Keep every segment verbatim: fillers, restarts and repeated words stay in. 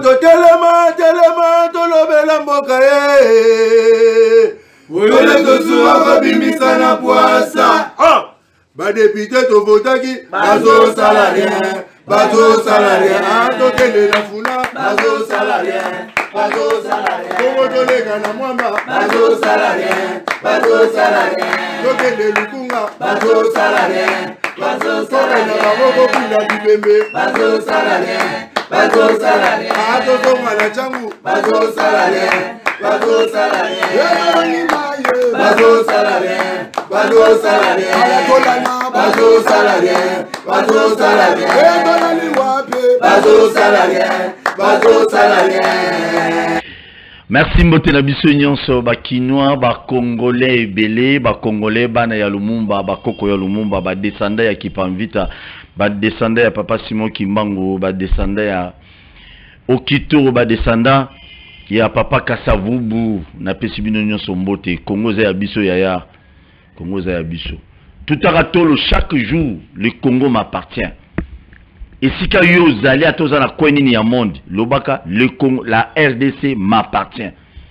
to telema telema to lobela mboka ye ole to suwa ko bimisa na poasa ah ba député to votaki bazo salarié bazo salarié ah to kende na funa bazo salarié bazo salarié to to lega na mwamba bazo salarié bazo salarié to kende lukunga bazo salarié bazo salarié na boko kula dibembe bazo salarié bazo salarié ah to to mala changu bazo salarié bazo salarié bazo salarié bazo salarié bazo salarié bazo salarié bazo salarié bazo salarié. Merci mbote na biso nyonso ba Kinois ba Congolais ebele ba Congolais bana ya Lumumba ba koko ya Lumumba ba descendant ya Kipamvita ba descendant ya Papa Simon Kimbangu ba descendant ya Okito ba descendant ya Papa Kasavubu na pesi bino nyonso mbote Congo za ya biso yaya Congo za ya biso tout à tolo chaque jour le Congo m'appartient. Et si ka yo zali a toza na kweni ni ya monde lobaka le Congo la R D C m'appartient.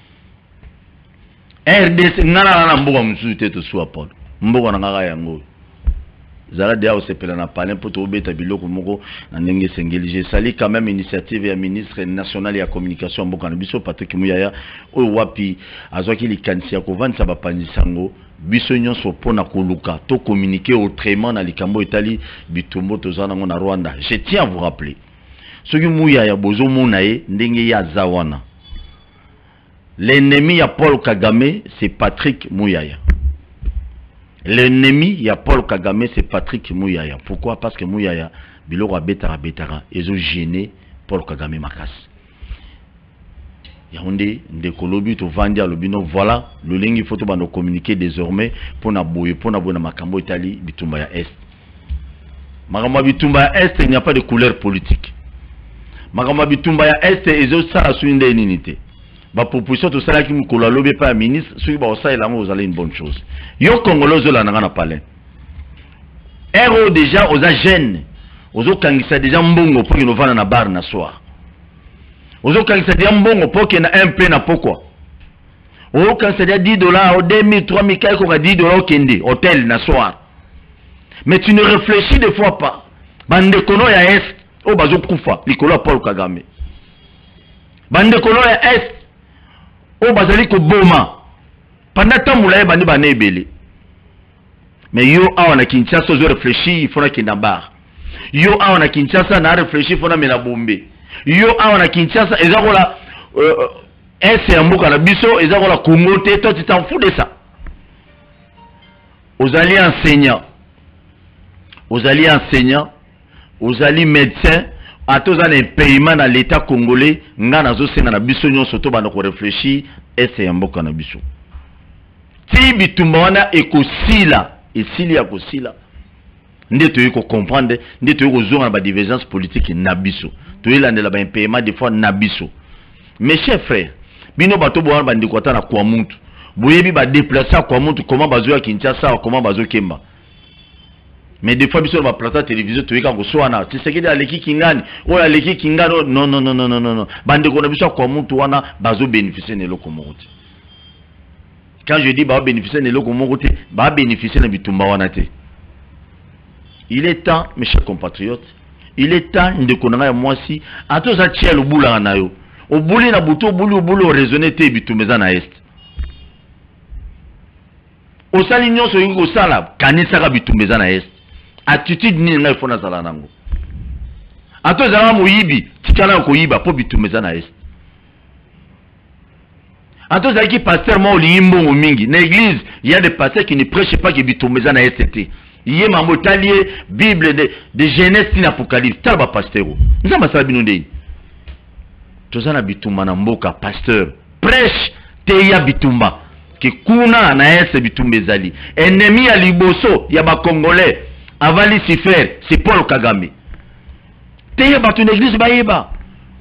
R D C ngana na mboka msusu te to swa Paul mboka na ngaka yango zala dia o sepela na palin poto obeta biloko moko na ndenge sengeli. J'ai sali quand même initiative ya ministre national ya communication mboka na biso Patrick Muyaya o wapi azwaki likanisi ya kovanisa bapanzisango biso nyonso pona koluka to communiquer autrement na likambo etali bitumbo tozana ngo na Rwanda. Je tiens à vous rappeler soki Muyaya bozo mona ye ndenge ya zawana l'ennemi ya Paul Kagame c'est Patrick Muyaya. L'ennemi ya Paul Kagame c'est Patrick Muyaya. Pourquoi? Parce que Muyaya biloko betara betara ezo gêner Paul Kagame makasi. Yaoundé ndekolobi to vandi alobino voilà le lingi photo bano communiquer désormais pour na boye pour na boye na makambo Italie bitumba ya est. Makamba bitumba ya est il n'y a pas de couleur politique. Makamba bitumba ya est ezo sala suinde ninité. Ba proposition to sala ki mukolo lobe pa ministre soki ba osala la mo une bonne chose. Yo congolais zo la na palais. Ero déjà aux agènes. Ozo kangisa déjà mbongo pour que vana na bar na soir. Ozo kangisa déjà mbongo pour que na un peu na pourquoi. Ozo kangisa déjà dix dollars au deux mille trois mille ko dix dollars au kende hôtel na soir. Mais tu ne réfléchis des fois pas. Bande kono ya est o bazo kufa likolo Paul Kagame. Bande kono ya est o bazali ko boma. Pendant tant moulaye bandi bane ebele. Mais yo awa na Kinshasa zo réfléchir il faut na kindabar. Yo awa na Kinshasa na réfléchir il faut na mena bombe. Yo awa na Kinshasa ezakola euh ese mboka na biso ezakola Congo te toi tu t'en fous de ça. Aux alliés enseignants. Aux alliés enseignants, aux alliés médecins, à tous les paiements dans l'état congolais, nga nazo senga na biso nyonso to bana ko réfléchir ese mboka na biso. Ti bitumba wana ekosila esili ya kosila nde to ko comprendre nde to ko zonga ba divergence politique na biso to elandela ba paiement des fois na biso. Mes chers frères bino bato bo ba ndiko ta na kwa muntu boyebi ba déplacer kwa muntu comment bazo ya Kinshasa comment bazo kemba. Mais des fois biso ba plata télévision to yeka ko soana tu sais que da leki kingani o la leki kingano non non non non non non bande ko na biso kwa muntu wana bazo bénéficier ne lokomote. Quand je dis bah bénéficier de l'okomogote, bah bénéficier de bitumba wanate. Il est temps, mes chers compatriotes, il est temps de connaître moi si à tous à tirer le boulot en ayo. Au boulot na buto, au boulot au boulot raisonner te bitumeza na est. Au salignon so yingo sala kanisa ka bitumeza na est. Attitude ni ngai fona sala nango. À tous à moyibi, tikala ko yiba po bitumeza na est. Anto zaki pasteur mo limbo mingi na église il y a des pasteurs qui ne prêchent pas que bitumeza na S T. Yé mambo talier Bible de de Genèse et Apocalypse taba pasteur. Nous avons ça binondé. Tozana bitumba na mboka pasteur prêche te ya bitumba que kuna na S bitumbezali. Ennemi ya liboso ya ba congolais avali sifer c'est Paul Kagame. Te ya ba ton église ba yeba.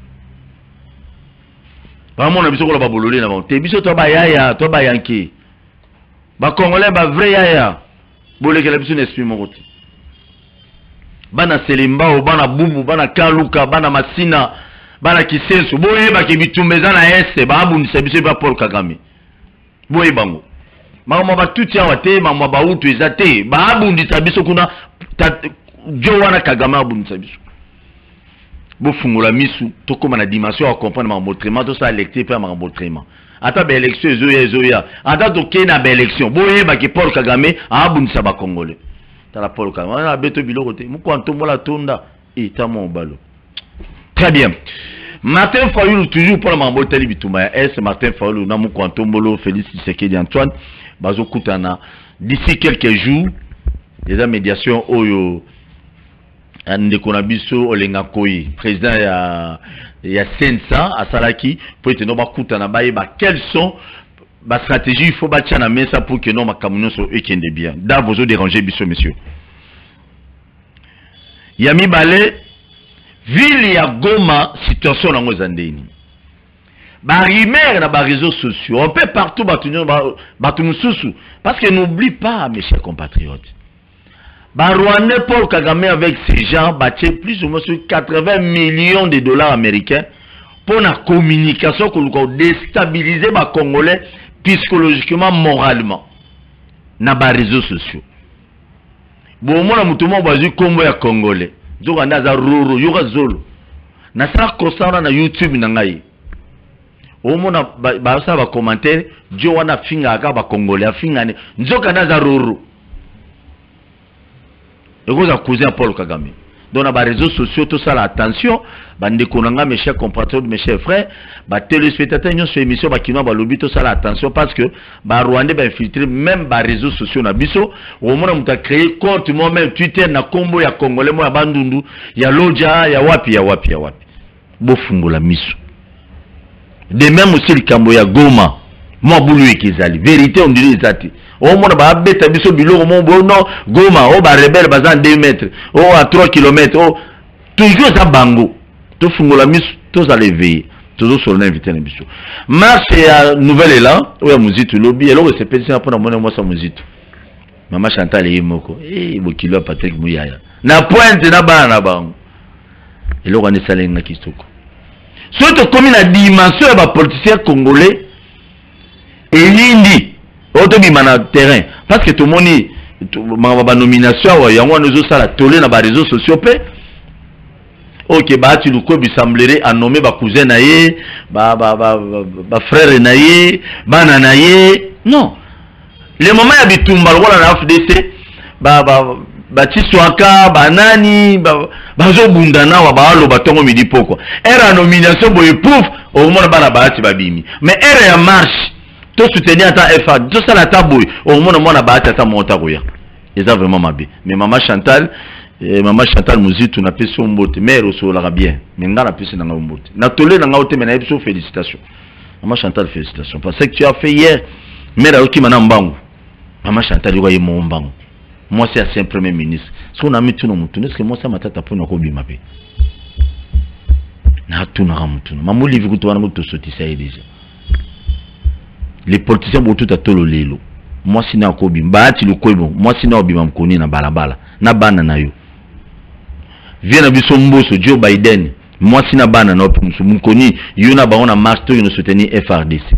Vraiment na biso ko la babolole na bon te biso to ba yaya to ba yanki ba congolais ba vrai yaya boleke la biso n'esprit mokoti bana selimba o bana bubu bana kaluka bana masina bana kisenso boye ba ke bitumbeza na este ba abundisa biso ba Paul Kagame boye bango mama ba tuti ya wate mama ba utu ezate ba abundisa biso kuna jo wana Kagame abundisa biso bo fungula misu to koma na dimension à comprendre ma montrement to ça lecter pa ma montrement ata ba élection ezoya ezoya ata to ke na ba élection boye ba ke Paul Kagame abundisa ba Congolais ta la Paul Kagame na beto biloko te mu kwanto mola tonda et ta mon balo. Très bien. Martin Fayoulou, toujours pour la mambo tali bitumba S. Martin Fayoulou, Namu Kwantombolo, Félix Tshisekedi Antoine, Bazo Koutana. D'ici quelques jours, les médiations Oyo, Ndekonabiso, Olenga Koyi, président il y a Sensa, à Salaki, pour être nommé Koutana Baïba, quelles sont les stratégies il faut battre na mesa pour que nos camions soient équendés bien. D'abord, vous dérangez, biso, messieurs. Yami Balé, ville ya Goma, situation dans nos andéni. Ba rimer na ba réseaux sociaux, on peut partout battunyo batunu susu parce que n'oublie pas mes chers compatriotes. Ba Rwandais Paul Kagame avec ces gens batté plus ou moins sur quatre-vingts millions de dollars américains pour la communication pour déstabiliser ba Congolais psychologiquement, moralement na ba réseaux sociaux. Bon, moi, je suis combo ya Congolais. Je suis un roro, je suis zolo. Na sa constant na YouTube na ngai. Au moins, ba sa ba commentaire, je wana finga ka ba Congolais, finga ne. Nzoka na za roro. Et vous accusez Paul Kagame. Donc, dans les réseaux sociaux, tout ça, attention, mes chers compatriotes, mes chers frères, les téléspectateurs, nous sur l'émission, tout ça, attention, parce que les Rwandais ont infiltré même les réseaux sociaux. Au moment où on a créé compte, moi-même, Twitter, na Combo, il y a Congolais, il y a Bandundu, il y a Lodja, il y a Wapi, il y a Wapi, il y a Wapi. Bofungo la miso. De même aussi, le Cambo, il y a Goma. Moi, boulou et Kizali. Vérité, on dirait Zati. Au moins, bah, bête, biso, bilo, mon bon, non, Goma, oh, bah, rebelle, bazan, deux mètres, oh, à trois kilomètres, oh, toujours ça, bango. Tout fungo la mise, tous à l'éveiller. Toujours sur l'invité, les biso. Marche à nouvel élan, où il y a musique, lobby, et là, c'est petit, après, on a moi, ça, musique. Maman Chantal et Moko, eh, Bokilo, Patrick Mouyaya. Na pointe, na ba, na ba. Et là, on est salé, na kistoko. Surtout, comme il a dimension, il y a des politiciens congolais, et l'Indi. Autobima na terrain parce que tout le monde ma nomination il y a moi nous ça la tolé na ba réseaux sociaux pe OK ba tu nous ko bi semblerait à nommer ba cousin naé ba ba ba ba frère naé bana naé non le moment ya bitumba lokola na F D C ba ba ba tiswaka banani ba bazo bundana wa ba lo batongo midi poko era nomination boye pouf au moment ba ba ti babimi mais era ya marche tout soutenir à ta F A, tout ça la tabouille. Au moins, on a battu à ta montarouya. Et ça vraiment ma vie. Mais maman Chantal, maman Chantal Mouzi, tu n'as pas son mot. Mais elle sera bien. Mais on a plus de mot. Na tolé na ngaote, mais na epso félicitations. Maman Chantal, félicitations. Parce que tu as fait hier. Mais là, qui m'a n'ambangu. Maman Chantal, il y a mon mbangu. Moi, c'est un premier ministre. Si on a mis tout le monde, est-ce que moi, ça m'a tata pour nous combien ma paix. Na tout na ramutu. Maman livre que tu vas nous tout sortir ça déjà. Les politiciens vont tout à tout le lelo. Moi si na kobi mbati le koibo. Moi si na obima mkoni na balabala. Na bana na yo. Viens na biso mboso Joe Biden. Moi si na bana na opi mkoni. Yo na baona marche to yo no soutenir F R D C.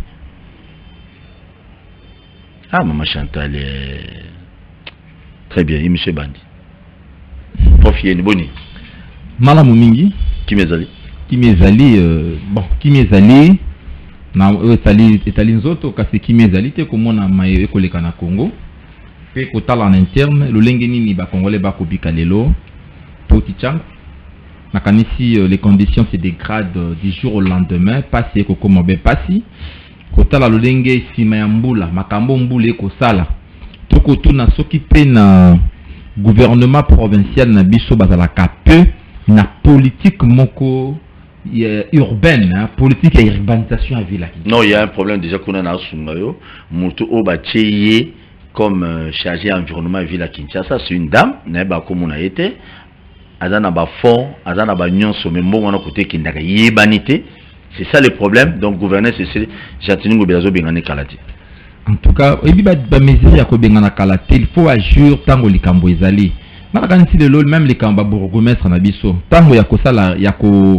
Ah maman Chantal. Euh... Très bien, monsieur Bandi. Profiez ni boni. Mala Momingi. Qui m'ezali? Qui m'ezali euh... bon, qui m'ezali na etali etali nzoto kasi kimezali te komona maye ekoleka na Congo pe kotala en interne lolenge nini ba congolais ba kobika lelo poti chang na kanisi les conditions se dégradent du jour au lendemain pasi ko koma be pasi kotala lolenge sima ya mbula makambo mbula ekosala toko tuna soki pe na gouvernement provincial na biso bazala ka peu na politique moko urbaine, hein, politique et urbanisation à ville. Non, il y a un problème déjà qu'on a dans Sungayo. Moutou Obachiye comme euh, chargé environnement à ville à Kinshasa, c'est une dame, n'est pas comme on a été. Azana ba fond, azana ba nyonso, mais bon on a côté Kindaka yebanité. C'est ça le problème. Donc gouverneur c'est Jatiningo Belazo Bengane Kalati. En tout cas, il y a des mesures à Bengana Kalati. Il faut agir tant que les Kambo ezali. Malgré si le même les Kamba bourgmestre na biso, tant que ya ko sala ya ko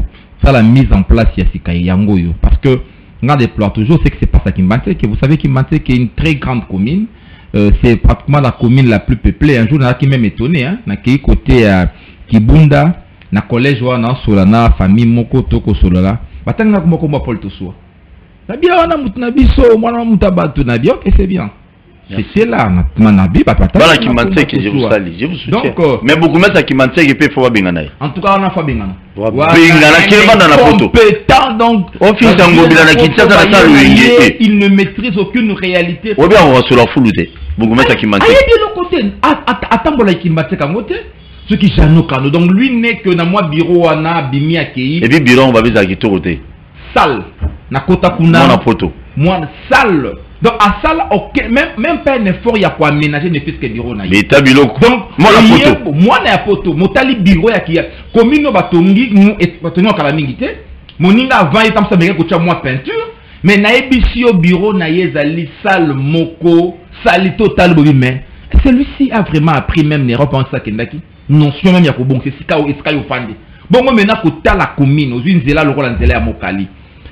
ça la mise en place il y a Sika Yangoyo parce que on déploie toujours c'est que c'est pas ça Kimbanté que vous savez Kimbanté qui est une très grande commune euh, c'est pratiquement la commune la plus peuplée un jour on a qui même étonné hein na qui côté à Kibunda na collège wana solana famille moko toko solala batanga ko moko Paul Tosua na bien wana mutuna biso mwana mutabatu na bien ok c'est bien c'est là Manabi papa voilà qui m'entend que je vous salue je vous soutiens donc euh, mais beaucoup mettre qui m'entend que peut faut bingana en tout cas on a fait bingana bingana qui va dans la photo compétent donc on finit en gobila na kitsa dans la salle il ne maîtrise aucune réalité ou bien on va sur la foulouté beaucoup mettre qui m'entend aïe de l'autre côté attends bola qui m'entend comme côté ce qui jano kano donc lui n'est que dans moi bureau ana bimi akei et puis bureau on va bisa qui côté salle na kota kuna na photo moi salle donc à ça ok même même pas un effort il y a quoi aménager ne puisque bureau na mais tabilo donc moi la photo moi na photo motali bureau ya kia commune batongi nous et batongi kala mingité moninga avant il tam ça meka ko moi peinture mais na ebisio bureau na yezali salle moko salle total bobi mais celui-ci a vraiment appris même n'erreur pas ça kendaki non si même ya ko bon c'est sika o sika yo fande bon moi maintenant ko ta la commune aux une zela le rôle nzela ya mokali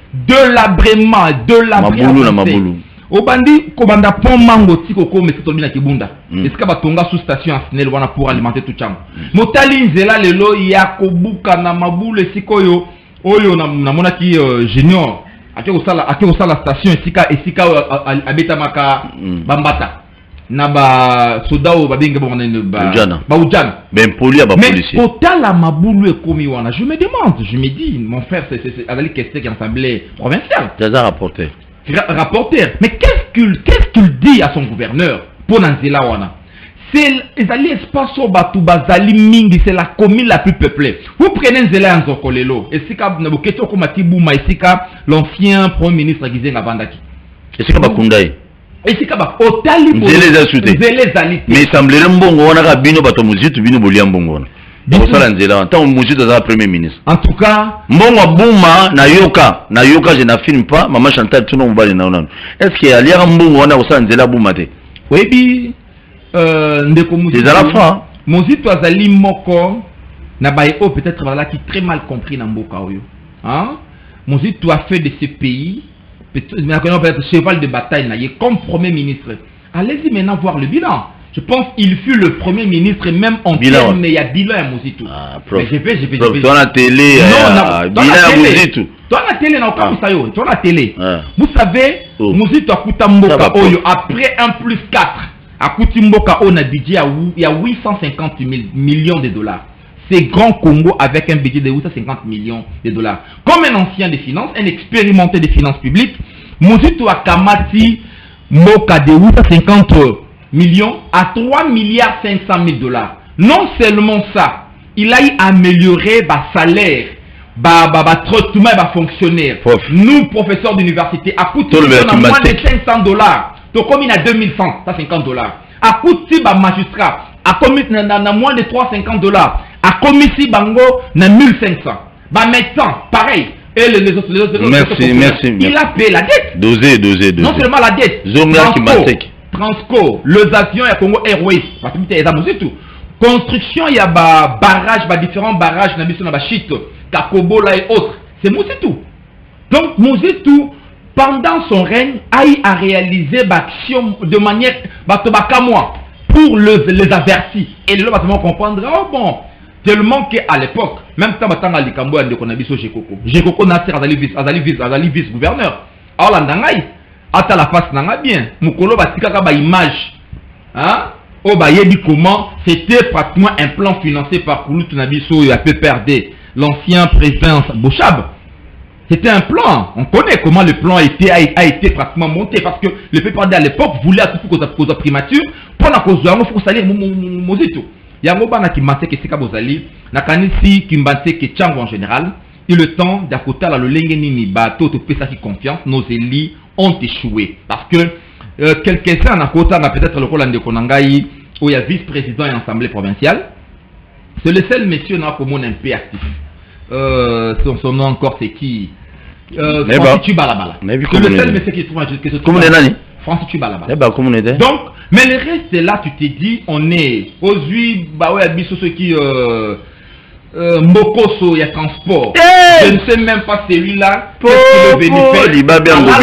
de l'abrement de l'abrement mabulu na mabulu Obandi komanda pont mango tiko ko mais c'est na Kibunda est-ce que batonga sous station Arsenal wana pour alimenter tout champ motali nzela lelo ya kobuka na mabule sikoyo oyo na mona ki junior ake osala ake osala station esika esika abeta maka bambata na ba sodao babenge bon ba ba ujana ben poli ba policier mais kotala mabulu e komi wana je me demande je me dis mon frère c'est c'est avec question qui assemblée provinciale c'est un rapporteur rapporteur mais qu'est-ce qu'il qu'est-ce qu'il dit à son gouverneur pour Nanzela wana c'est l'espace au Batu Bazali Mingi c'est la commune la plus peuplée vous prenez Nzela Nzokolelo et si ka na boketo ko Matibouma et si ka l'ancien premier ministre Gizenga Bandaki et si ka Bakundai et si ka ba otali Nzela Zalité Nzela Zalité mais semblait mbongo wana ka bino bato muzitu bino bolia mbongo wana Bosala Nzela tant muzitu za premier ministre en tout cas mbongo bouma na yoka na yoka je na filme pas maman Chantal tuno mbali na onano est-ce qu'il y a liara mbongo wana osala Nzela bouma te oui bi euh ndeko muzitu des alafra muzitu azali moko na bayo peut-être voilà qui très mal compris na mboka oyo hein muzitu a fait de ce pays peut-être cheval de bataille na comme premier ministre allez-y maintenant voir le bilan. Je pense qu'il fut le premier ministre même en termes mais il y a bilan à Mozitu. Ah, prof. Mais je vais, je vais, prof, je vais. Toi la télé, non, bilan à Mozitu. Toi la télé, non, pas ça yo. Toi la télé. Ah. Vous savez, oh. Mozitu a coûté Mboka Oyo après un plus quatre. A coûté Mboka on a budget à il y a huit cent cinquante millions de dollars. C'est Grand Congo avec un budget de huit cent cinquante millions de dollars. Comme un ancien des finances, un expérimenté des finances publiques, Mozitu a kamati Mboka de huit cent cinquante millions à trois milliards cinq cent mille dollars. Non seulement ça, il a amélioré le salaire, le traitement des fonctionnaires. Nous, professeurs d'université, à coûté de moins de cinq cents dollars. Donc, comme il a deux mille cent cinquante dollars. À coûté de magistrat, à coûté de moins de trois cent cinquante dollars. À commissi bango, na mille cinq cents. Bah, maintenant, pareil. Et les, les autres, les autres, merci, merci. Il merci. a payé la dette. Dosé, dosé, dosé. Non seulement la dette. Zonga qui m'a Transco, les avions, il y a Congo Airways, tout. Construction, il y a des barrages, des différents barrages, il y a des chutes, Kakobola et autres. C'est Mouzitou. Donc, Mouzitou, pendant son règne, a réalisé l'action de manière pour les, les avertis. Et là, on comprendre, oh bon, tellement qu'à l'époque, même quand on a dit qu'on a dit Gekoko, Gekoko Nasser a vice-gouverneur. Alors, là, ata la face nanga bien mukolo batika ba image hein o ba yebi comment c'était pratiquement un plan financé par Kouloutou Nabiso et P P R D l'ancien président Bochab. C'était un plan, on connaît comment le plan a été a, a été pratiquement monté parce que le P P R D à l'époque voulait à tout pour cause primature pour la cause de faut salir Mozitu yango bana ki manté que sika bozali na kanisi ki manté que Tchango en général il le temps d'akota la le lengenini ba to to pesa qui confiance nos élits ont échoué parce que euh, quelques-uns à côté on a peut-être le rôle de Konangaï où il y a vice-président et assemblée provinciale. C'est le seul monsieur n'a comme un peu actif. Euh, son, son nom encore c'est qui euh, Francis Tubalabala. C'est le seul monsieur qui trouve que ce Comment on est là? Francis Tubalabala. Eh ben comment on est? Donc mais le reste là tu t'es dit on est aux huit bah ouais biso ceux qui euh, euh, Mokoso, il y a transport. Hey! Je ne sais même pas celui-là. Qu'est-ce qu'il est venu faire? Il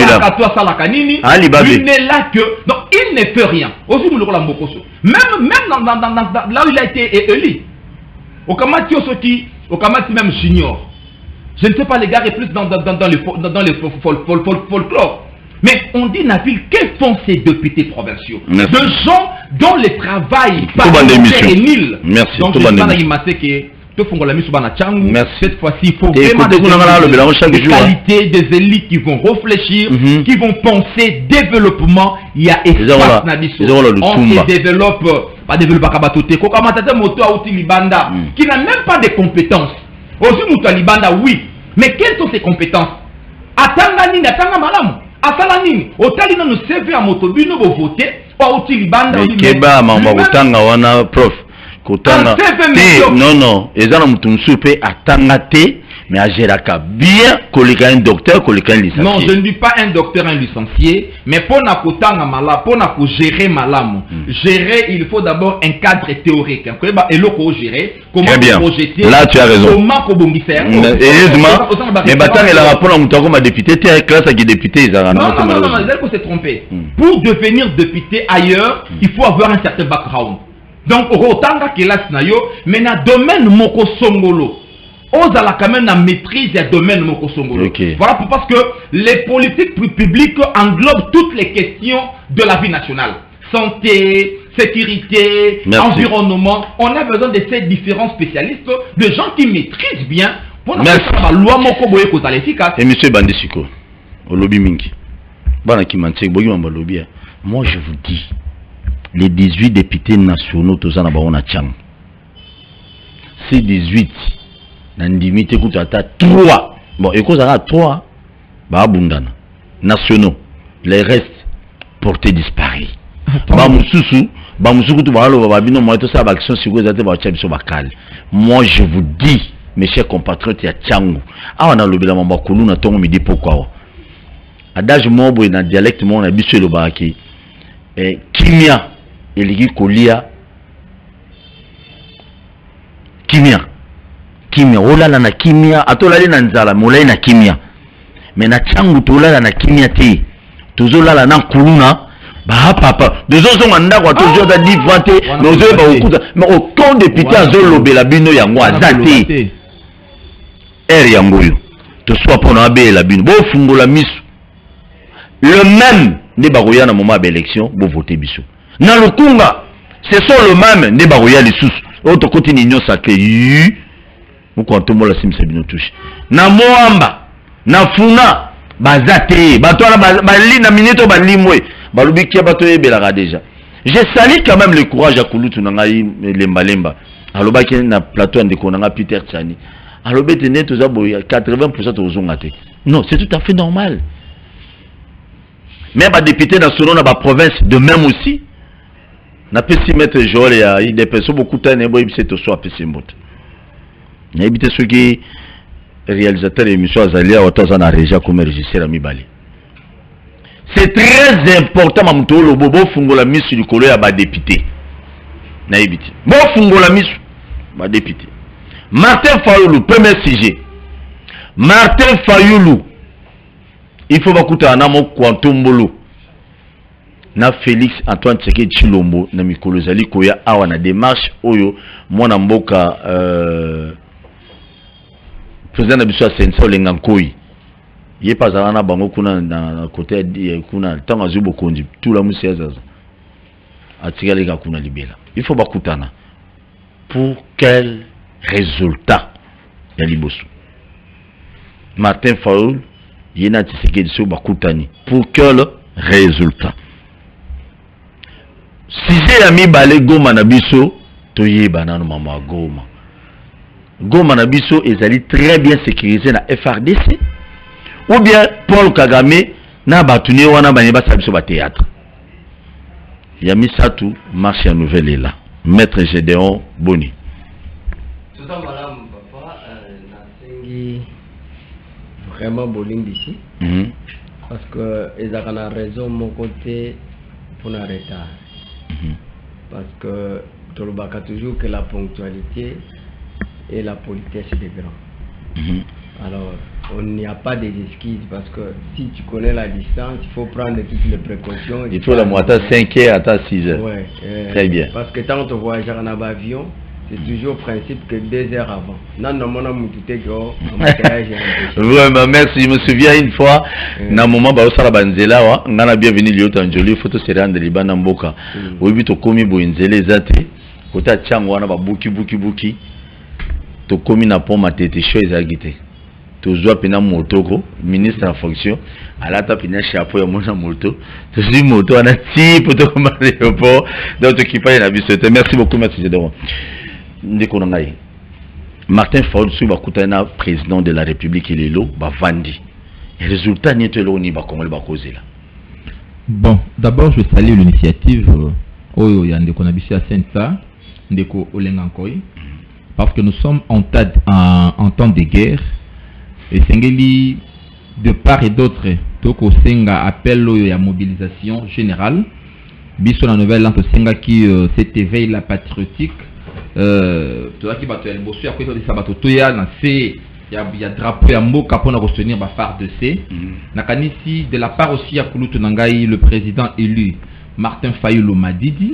n'est là que. Donc, il ne fait rien. Aussi, nous le Mokoso. Même, même dans, dans, dans, dans, là où il a été élu. Au Kamati Osoti, au Kamati même junior. Je ne sais pas, les gars, et plus dans, dans, dans, les, dans, dans les fol, fol, fol, fol, folklore. Mais on dit, Nabil, que font ces députés provinciaux? Merci. De gens dont le travail parlementaire est nul. Merci. Donc, je ne sais pas que merci. Cette fois-ci, il faut et vraiment des, des, des qualités, des élites qui vont réfléchir, mm-hmm. qui vont penser développement. Il y a espace Nabiso. On se développe, pas développer Kabatote, Libanda, qui n'a même pas de compétences. Aussi, Mouta Libanda, oui. Mais quelles sont ses compétences? Atanga nini, atanga malamu. Atanga nini. Otali na nous serve à motobino bo voter, pas outil Libanda. Mais keba mama otanga wana prof. Kotanga. Non non, ezana mutumsu pe atanga te. Mais à Géraka, bien que un docteur, que un licencié. Non, je ne dis pas un docteur, un licencié, mais pour na kotanga mala, pour na gérer malam. Mm. Gérer, il faut d'abord un cadre théorique. Et l'eau pour gérer, comment projeter. Là, tu as raison. Comment qu'on faire. Heureusement. Mais maintenant, il a rapport à mon ma député, tu es classe avec député, ils ont. Non, non, non, non, il faut se tromper. Mm. Pour devenir député ailleurs, mm. il faut avoir un certain background. Donc, au Rotanga qui est là, mais dans le domaine Moko Songolo. On a quand même la maîtrise des domaines Mokosongolo. Okay. Voilà parce que les politiques publiques englobent toutes les questions de la vie nationale. Santé, sécurité, merci. Environnement. On a besoin de ces différents spécialistes, de gens qui maîtrisent bien pour la loi Mokoboye Kotale efficace. Et monsieur Bandisiko, au lobby Minki, moi je vous dis, les dix-huit députés nationaux, tous en a Tchang. Ces dix-huit. Nandimite kutata trois. Bon, et cause à trois, bah abundana. Nationaux. Les restes portés disparus. Bah mususu, bah musuku tu bah lo bah bino moi tout ça bah action si vous êtes bah tchabiso bakal. Moi je vous dis, mes chers compatriotes ya Tchangu. Ah on a le bila mamba kulu na tongo midi pourquoi. Adage mobo et dans dialecte mon a biso le baki. Eh kimia eligi kolia. Kimia. Kimia, olala na kimia, atolali na nzala, molai na kimia. Mais na Tchangu tolala na kimia te. Tozolala na kuluna, bah papa. Deux autres sont en d'accord, toujours da dit vanté, nos yeux ba okuta, mais aucun député azolo bela bino yango azate. Er yangoyo. To soit pour na be la bino, bo fungola misu. Le même ne baroya na moment ba élection, bo voter biso. Na lokunga, c'est ça le même ne baroya les sous. Autre côté n'ignon sacré. Mukontomola simse bino touche. Na moamba, na funa, bazate, batona bali na minito balimwe, balubi kia bato ebelaka déjà. J'ai sali quand même le courage à Kulutu nangai lemba lemba. Aloba ki na plateau ndeko nanga Peter Tchani. Alobe tene toza boya quatre-vingts pour cent tozonga te. Non, c'est tout à fait normal. Même ba député nationaux na ba province de même aussi. Na pesi mettre Joël ya il dépense beaucoup de temps et boy c'est to soit pesi mbot. N'habitez ceux qui réalisateurs et émissions Azalia Otaza na régia comme régisseur ami Bali. C'est très important mamto lo bobo fungola misu du kolo ya ba député. N'habitez. Bo fungola misu ba député. Martin Fayoulou premier sujet. Martin Fayoulou. Il faut bakuta na mo Kwantombolo. Na Félix Antoine Tshisekedi Tshilombo na mikolo zali koya awa na démarche oyo mwana mboka euh président Nabiso Sensa Olengankoi. Il est pas à la banque kuna na côté kuna tant azubo kondi tout la musia zaza. Atigale ga kuna libela. Il faut bakutana. Pour quel résultat ya liboso? Martin Fayoul yena Tshisekedi so bakutani. Pour quel résultat? Si j'ai ami balé Goma Nabiso, toye banano mama Goma. Goma Nabiso est très bien sécurisé na F R D C. Ou bien Paul Kagame na batuni wana banyeba sabiso ba théâtre. Yami Satou marche à nouvelle est là. Maître Gédéon Boni. Tout ça madame papa na vraiment bowling d'ici. Mm-hmm. Parce que ils ont raison mon côté pour un retard. Mm-hmm. Parce que tu le toujours que la ponctualité et la politesse des grands. Mm-hmm. Alors, on n'y a pas d'excuses parce que si tu connais la distance, il faut prendre toutes les précautions. Il faut la moitié à cinq heures à six heures. Ouais, euh, très bien. Parce que quand on voyage en avion, c'est toujours le principe que deux heures avant. Non, non, non, non, vraiment, merci. Je me souviens une fois, dans le moment où on a banzela, on a bienvenu Lyoto Anjoli, photo série de Liban Mboka. Où il y a commis boinzele zate, côté tchang wana ba buki buki buki. To commis na pont matete chose agité. To zoa pena motoko, ministre en fonction, ala ta pena chapeau ya mona moto. To zi moto ana ti pour to comme aéroport, donc to qui paye la bisette. Merci beaucoup, merci Zedon. Ndeko ngai. Martin Fayulu Souba Koutana, président de la République, il est là, bah Vandi. Les résultats n'y étaient là, on y va comment il va causer là. Bon, d'abord je salue l'initiative Oyo Yandeko Nabisi à Senta, Ndeko Olengankoy, parce que nous sommes en, en, en temps de guerre et Sengeli de part et d'autre, Toko Senga appelle Oyo ya mobilisation générale. Biso la nouvelle lente Senga qui euh, s'est éveillé la patriotique. Euh, tout qui va te le bossu après ça va te toya na c'est il y a il y a drapeau ya mboka pour retenir ba phare de C na kanisi de la part aussi à Kulutu Nangai le président élu Martin Fayulu Madidi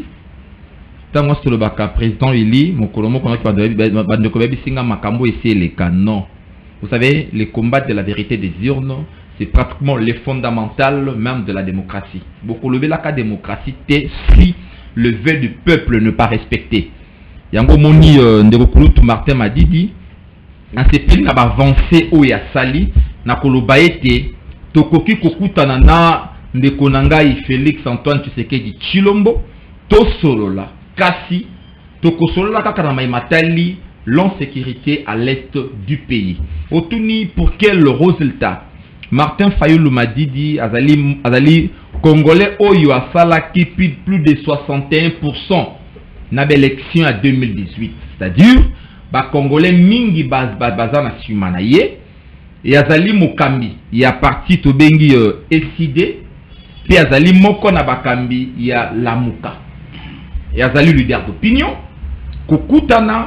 tango c'est le baka président élu mokolomo kono ki ba de ko bebi singa makambo essayer les canons. Vous savez, les combats de la vérité des urnes, c'est pratiquement les fondamentales même de la démocratie. Beaucoup lever la démocratie si le vœu du peuple ne pas respecté. Yango moni ndeko Kulutu Martin Madidi na sepeli na avancé o ya sali na koloba ete tokoki kokutana na ndeko nangai Félix Antoine Tshisekedi Tshilombo to solola kasi tokosolola kaka na maimatali l'insécurité à l'est du pays. Otuni pour quel résultat? Martin Fayulu Madidi azali azali congolais oyo asala ki plus de soixante et un pour cent na l'élection à deux mille dix-huit, c'est-à-dire ba congolais mingi baz baza na simana ye et azali mokambi ya parti to bengi euh, S I D puis azali moko na bakambi ya Lamuka et azali leader d'opinion kokutana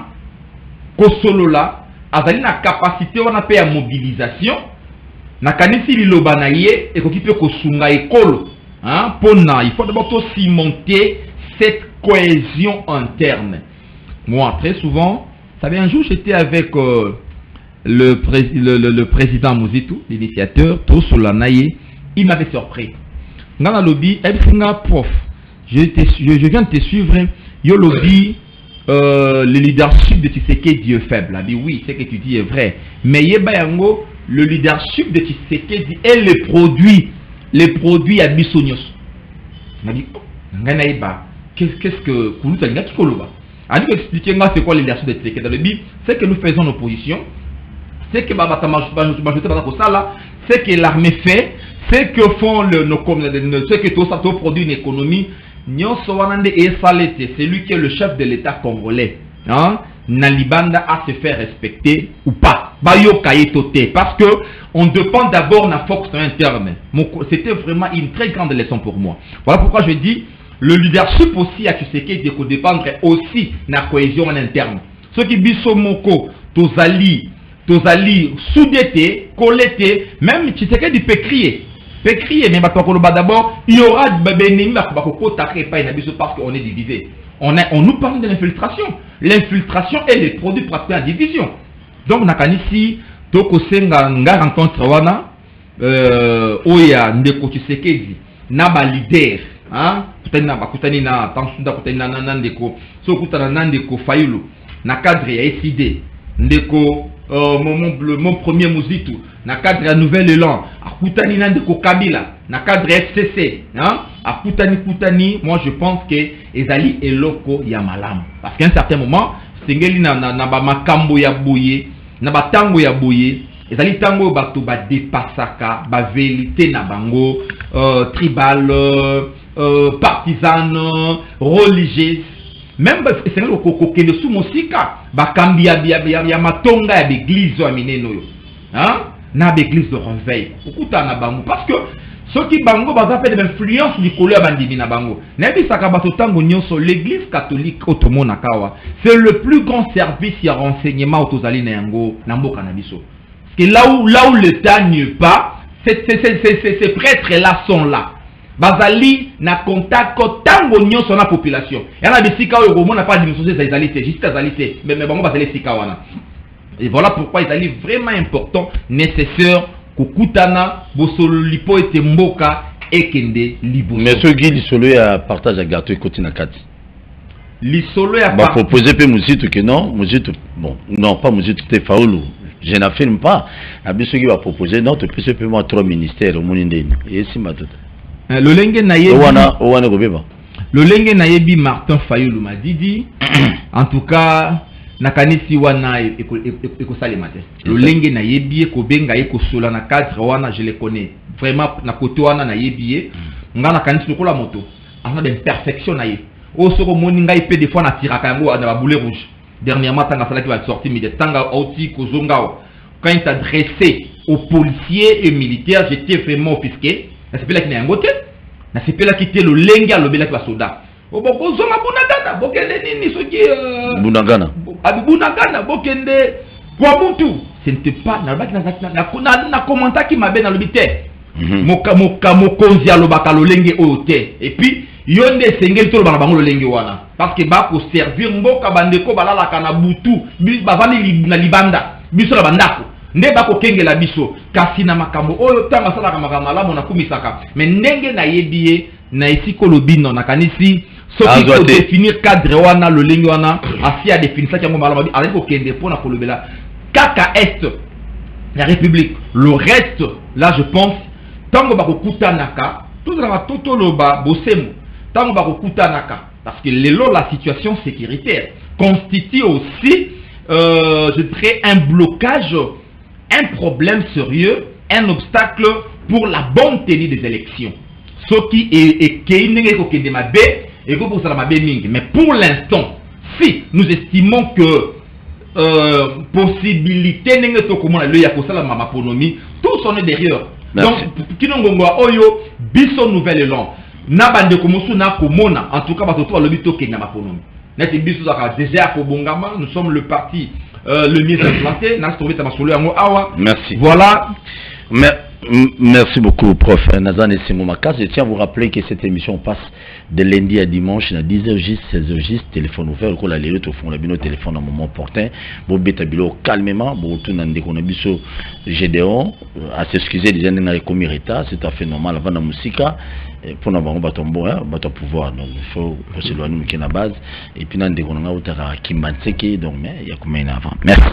kosolola azali na capacité wana pe ya mobilisation na kanisi liloba na ye ekoki pe kosunga ekolo hein pona il faut d'abord to cimenter cette cohésion interne. Moi, très souvent, vous savez, un jour, j'étais avec euh, le, pré le, le, le président Mouzitou, l'initiateur, tout sur la naïe, il m'avait surpris. Dans le lobby, prof, je, je, je viens de te suivre, yo lobby, euh, le leadership de Tshisekedi Dieu faible. Il dit oui, ce que tu dis est vrai. Mais Yebayango, le leadership de Tshisekedi est le produit, les produits à Bissonios. Il m'a dit, oh, qu'est-ce que Kouloutu a dit Koloba a dit expliquer c'est quoi le leadership de Tshisekedi dans le but, c'est que nous faisons l'opposition, c'est que c'est que l'armée fait, c'est que font le, nos c'est que tout ça produit une économie. C'est lui qui est le chef de l'État congolais. Hein? Nalibanda a se faire respecter ou pas. Parce que on dépend d'abord de la force interne. C'était vraiment une très grande leçon pour moi. Voilà pourquoi je dis le leadership aussi à Tshisekedi de dépendre aussi de la cohésion interne. Ceux qui biso moko, tozali, tozali, soudété, collété, même Tshisekedi peut crier. Peut crier, mais d'abord, il y aura des parce qu'on est divisé. On, a, on nous parle de l'infiltration. L'infiltration est le produit pratiqué en division. Donc, nakanisi, toko senga nga rencontre wana, euh, oya ndeko Tshisekedi, naba leader, hein, kutani na bakutani na Tansuda kutani na nandeko, so kutana nandeko Fayulu, na cadre ya S I D, ndeko euh, mon, mon, mon premier Mouzitou, na cadre ya Nouvel Élan, akutani nandeko Kabila, na cadre F C C, hein, akutani kutani, moi je pense que ezali eloko ya malamu. Parce qu'à un certain moment, sengeli na na, na ba makambo ya boye, na ba tango ya boye, ezali tango bato ba dépassaka, ba vérité na bango, euh, tribal, euh, euh, partisane, religieuse. Même c'est le koko kende sous musika, ba kambi ya ya ya matonga ya l'église ya mineno yo. Hein? na l'église de réveil okuta na bango parce que ceux qui bango baza fait de influence likolo ya bandimi na bango na bisaka bato tango nyonso l'église catholique otomona kawa c'est le plus grand service ya renseignement autozali na yango na mboka na biso parce que là où là où l'état n'y est pas ces ces prêtres là sont là bazali na contact tango nyonso na population yana bisika oyo komona pas dimension des égalités juste égalité mais mais bango bazali sika wana. Et voilà pourquoi il est vraiment important, nécessaire, Kukutana, Bosolipo et Mboka et Kende Libo. Mais ce qui l'isolo a partage à gâteau et côté nakati. L'isolo a bah proposer peu musique que non, musique bon, non pas musique tu faulu. Je n'affirme pas. Abiso qui va proposer non, tu peux simplement trois ministères au monde et si ma tout. Le lengue naïe. Owana owana gobeba. Le lengue naïe Martin Fayoulou m'a dit en tout cas nakanisi wana ekosalema te lolenge na yebi ekobenga ekosola na cadre wana je le connais vraiment na côté wana na yebi nga nakanisi lokola moto ana de perfection na ye o soko moni ngai pe des fois na tiraka yango na ba boulet rouge dernièrement tanga salaki va sortir mi de tanga outi kozongao quand il s'adressait aux policiers et militaires j'étais vraiment offusqué na sepela ki na yango te na sepela ki te lolenge alobela ki ba soldat o boko zonga bunagana bokende nini soki bunagana abi bunagana bokende kwa mutu ce n'était pas na baki na na na commenta ki mabe na lobité moka moka mokonzi alobaka lolenge ote et puis yonde sengeli to lobana bango lolenge wana parce que ba ko servir mboka bandeko balala kana butu bavani na libanda biso la bandako nde ba ko kengela biso kasi na makambo oyo tanga sala ka makambo malamu na kumisaka mais ndenge na yebiye na esiko lobino na kanisi soki ko définir cadre wana le ligne wana asi a définir ça yango malamu avec ko kende pona ko lobela kaka est la république le reste là je pense tango ba ko kutanaka tout la toto loba bosemo tango ba ko kutanaka parce que lelo la situation sécuritaire constitue aussi euh, je dirais un blocage, un problème sérieux, un obstacle pour la bonne tenue des élections. Ce qui est qui mais pour l'instant, si nous estimons que euh, possibilité n'est pas tous sont derrière. Donc, qui n'ont pas oyo biso nouvelle élan. Nabande komosu na komona en tout cas parce que toi le bito kenya maponomi. Neti biso zaka déjà ko bongama, nous sommes le parti euh, le mieux implanté, n'a trouvé ta masolo yango awa. Merci. Voilà. Mais merci beaucoup, prof Nazan et Simomakas. Je tiens à vous rappeler que cette émission passe de lundi à dimanche à dix heures juste, seize heures juste, téléphone ouvert, qu'on a les au fond, la bino téléphone à un moment opportun. Bon, bétabilo calmement, bon, tout n'en déconne biso Gédéon, à s'excuser des gens dans les commirita, c'est tout à fait normal avant la musique. Pour nous avoir un bâton bon, un bâton pouvoir, donc il faut s'éloigner de la base. Et puis, nous avons un autre qui m'a dit, donc il y a combien avant. Merci.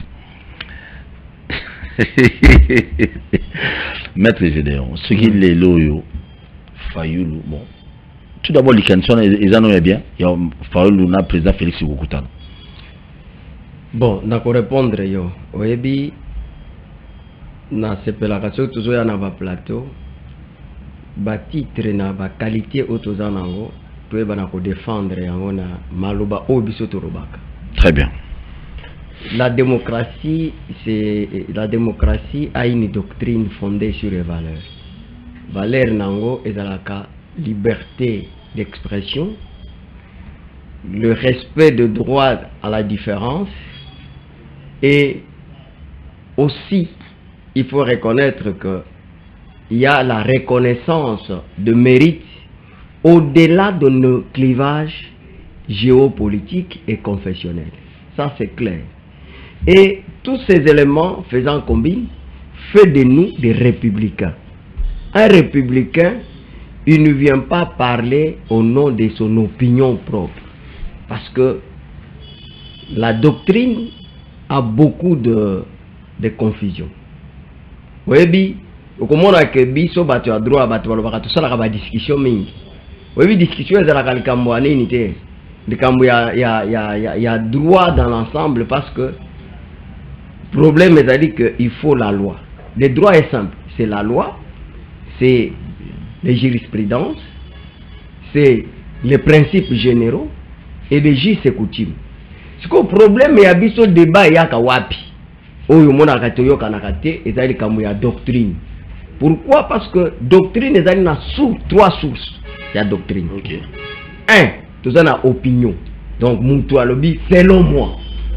Maître Gédéon, ce qui est loyaux, Fayoulou, bon. Tout d'abord, les cantions, ils en ont bien. Il y a Fayoulou, le président Félix Gokoutan. Bon, d'accord, répondre, yo. Oyebi, na sepelakation, toujours y a un plateau. Ba titre na ba qualité autoza nango to eba na ko défendre yango na maloba obiso to robaka. Très bien. La démocratie c'est la démocratie a une doctrine fondée sur les valeurs. Valeur nango ezalaka liberté d'expression, le respect de droit à la différence et aussi il faut reconnaître que il y a la reconnaissance de mérite au-delà de nos clivages géopolitiques et confessionnels. Ça, c'est clair. Et tous ces éléments faisant combine fait de nous des républicains. Un républicain, il ne vient pas parler au nom de son opinion propre. Parce que la doctrine a beaucoup de, de confusion. Oui, okomona ke biso bato ya droit bato balobaka tosalaka ba discussion mingi oyebi discussion ezalaka likambo ya nini te likambo ya, ya, ya, ya, ya droit dans l'ensemble parce que problème ezali que il faut la loi. Le droit est simple, c'est la loi, c'est les jurisprudences, c'est les principes généraux et les jus et coutumes. Ce que le problème ya biso débat yaka wapi oyo mona katoyo kanakate ezali kamu ya doctrine. Pourquoi? Parce que doctrine ezali na sous trois sources ya doctrine. OK. Un, tout ça na opinion. Donc mutu alobi selon moi.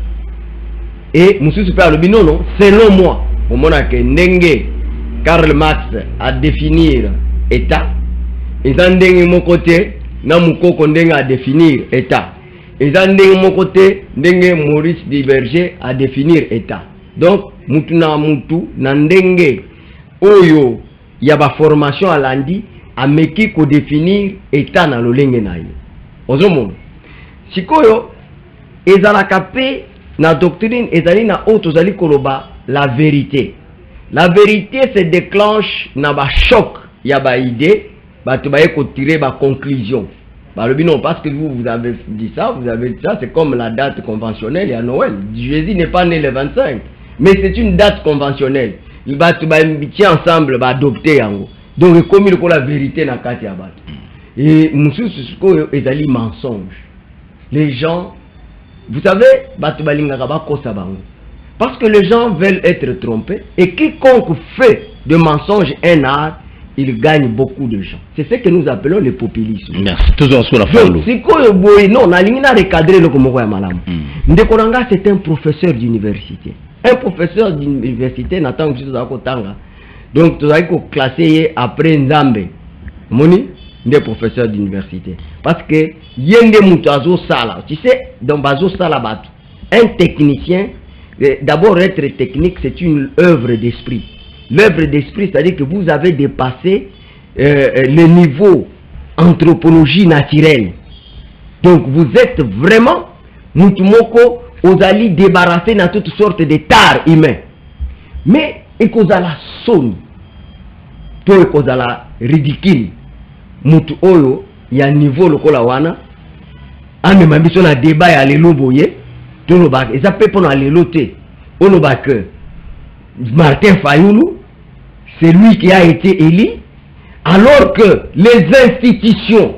Et musu super alobi non non, selon moi. Au mona ke ndenge Karl Marx a définir état. Et ndenge mon côté na mukoko ndenge a définir état. Et ndenge mon côté ndenge Maurice Diverger a définir état. Donc mutu na mutu na ndenge oyo ya ba formation à landi a meki ko définir état na lolenge na yo. Ozomon sikoyo ezalaka pe na doctrine ezali na auto zali koloba la vérité. La vérité se déclenche na ba choc ya ba idée ba to ba ko tirer ba conclusion. Bah, le non, parce que vous, vous avez dit ça, vous avez dit ça, c'est comme la date conventionnelle à Noël. Jésus n'est pas né le vingt-cinq, mais c'est une date conventionnelle. Il va tout tient ensemble, va adopter en gros. Donc, comme il y a la vérité dans le cas. Et monsieur, c'est ce est mensonge. Les gens, vous savez, parce que les gens veulent être trompés, et quiconque fait de mensonge un art, il gagne beaucoup de gens. C'est ce que nous appelons le populisme. Merci. Toujours sur la follow. Si non, on a recadré le comme malam. Ndekoranga c'est un professeur d'université. Un professeur d'université n'attend que ça kotanga. Donc tu as classé après Nzambe. Moni, des professeurs d'université. Parce que yende mutazo sala. Tu sais, dans bazo sala bat. Un technicien, d'abord être technique, c'est une œuvre d'esprit. L'œuvre d'esprit, c'est-à-dire que vous avez dépassé euh, le niveau anthropologie naturelle. Donc vous êtes vraiment Mutumoko, vous allez débarrasser dans toutes sortes de tares humains. Mais et cause à la sonne, toi et cause à la ridicule, Mutu Oyo, il y a un niveau le wana, ah mais ma mission a débat à l'éloboye, tout le bac, et ça peut pas aller loter, on le bac. Martin Fayoulou, c'est lui qui a été élu, alors que les institutions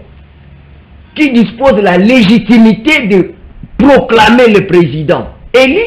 qui disposent de la légitimité de proclamer le président élu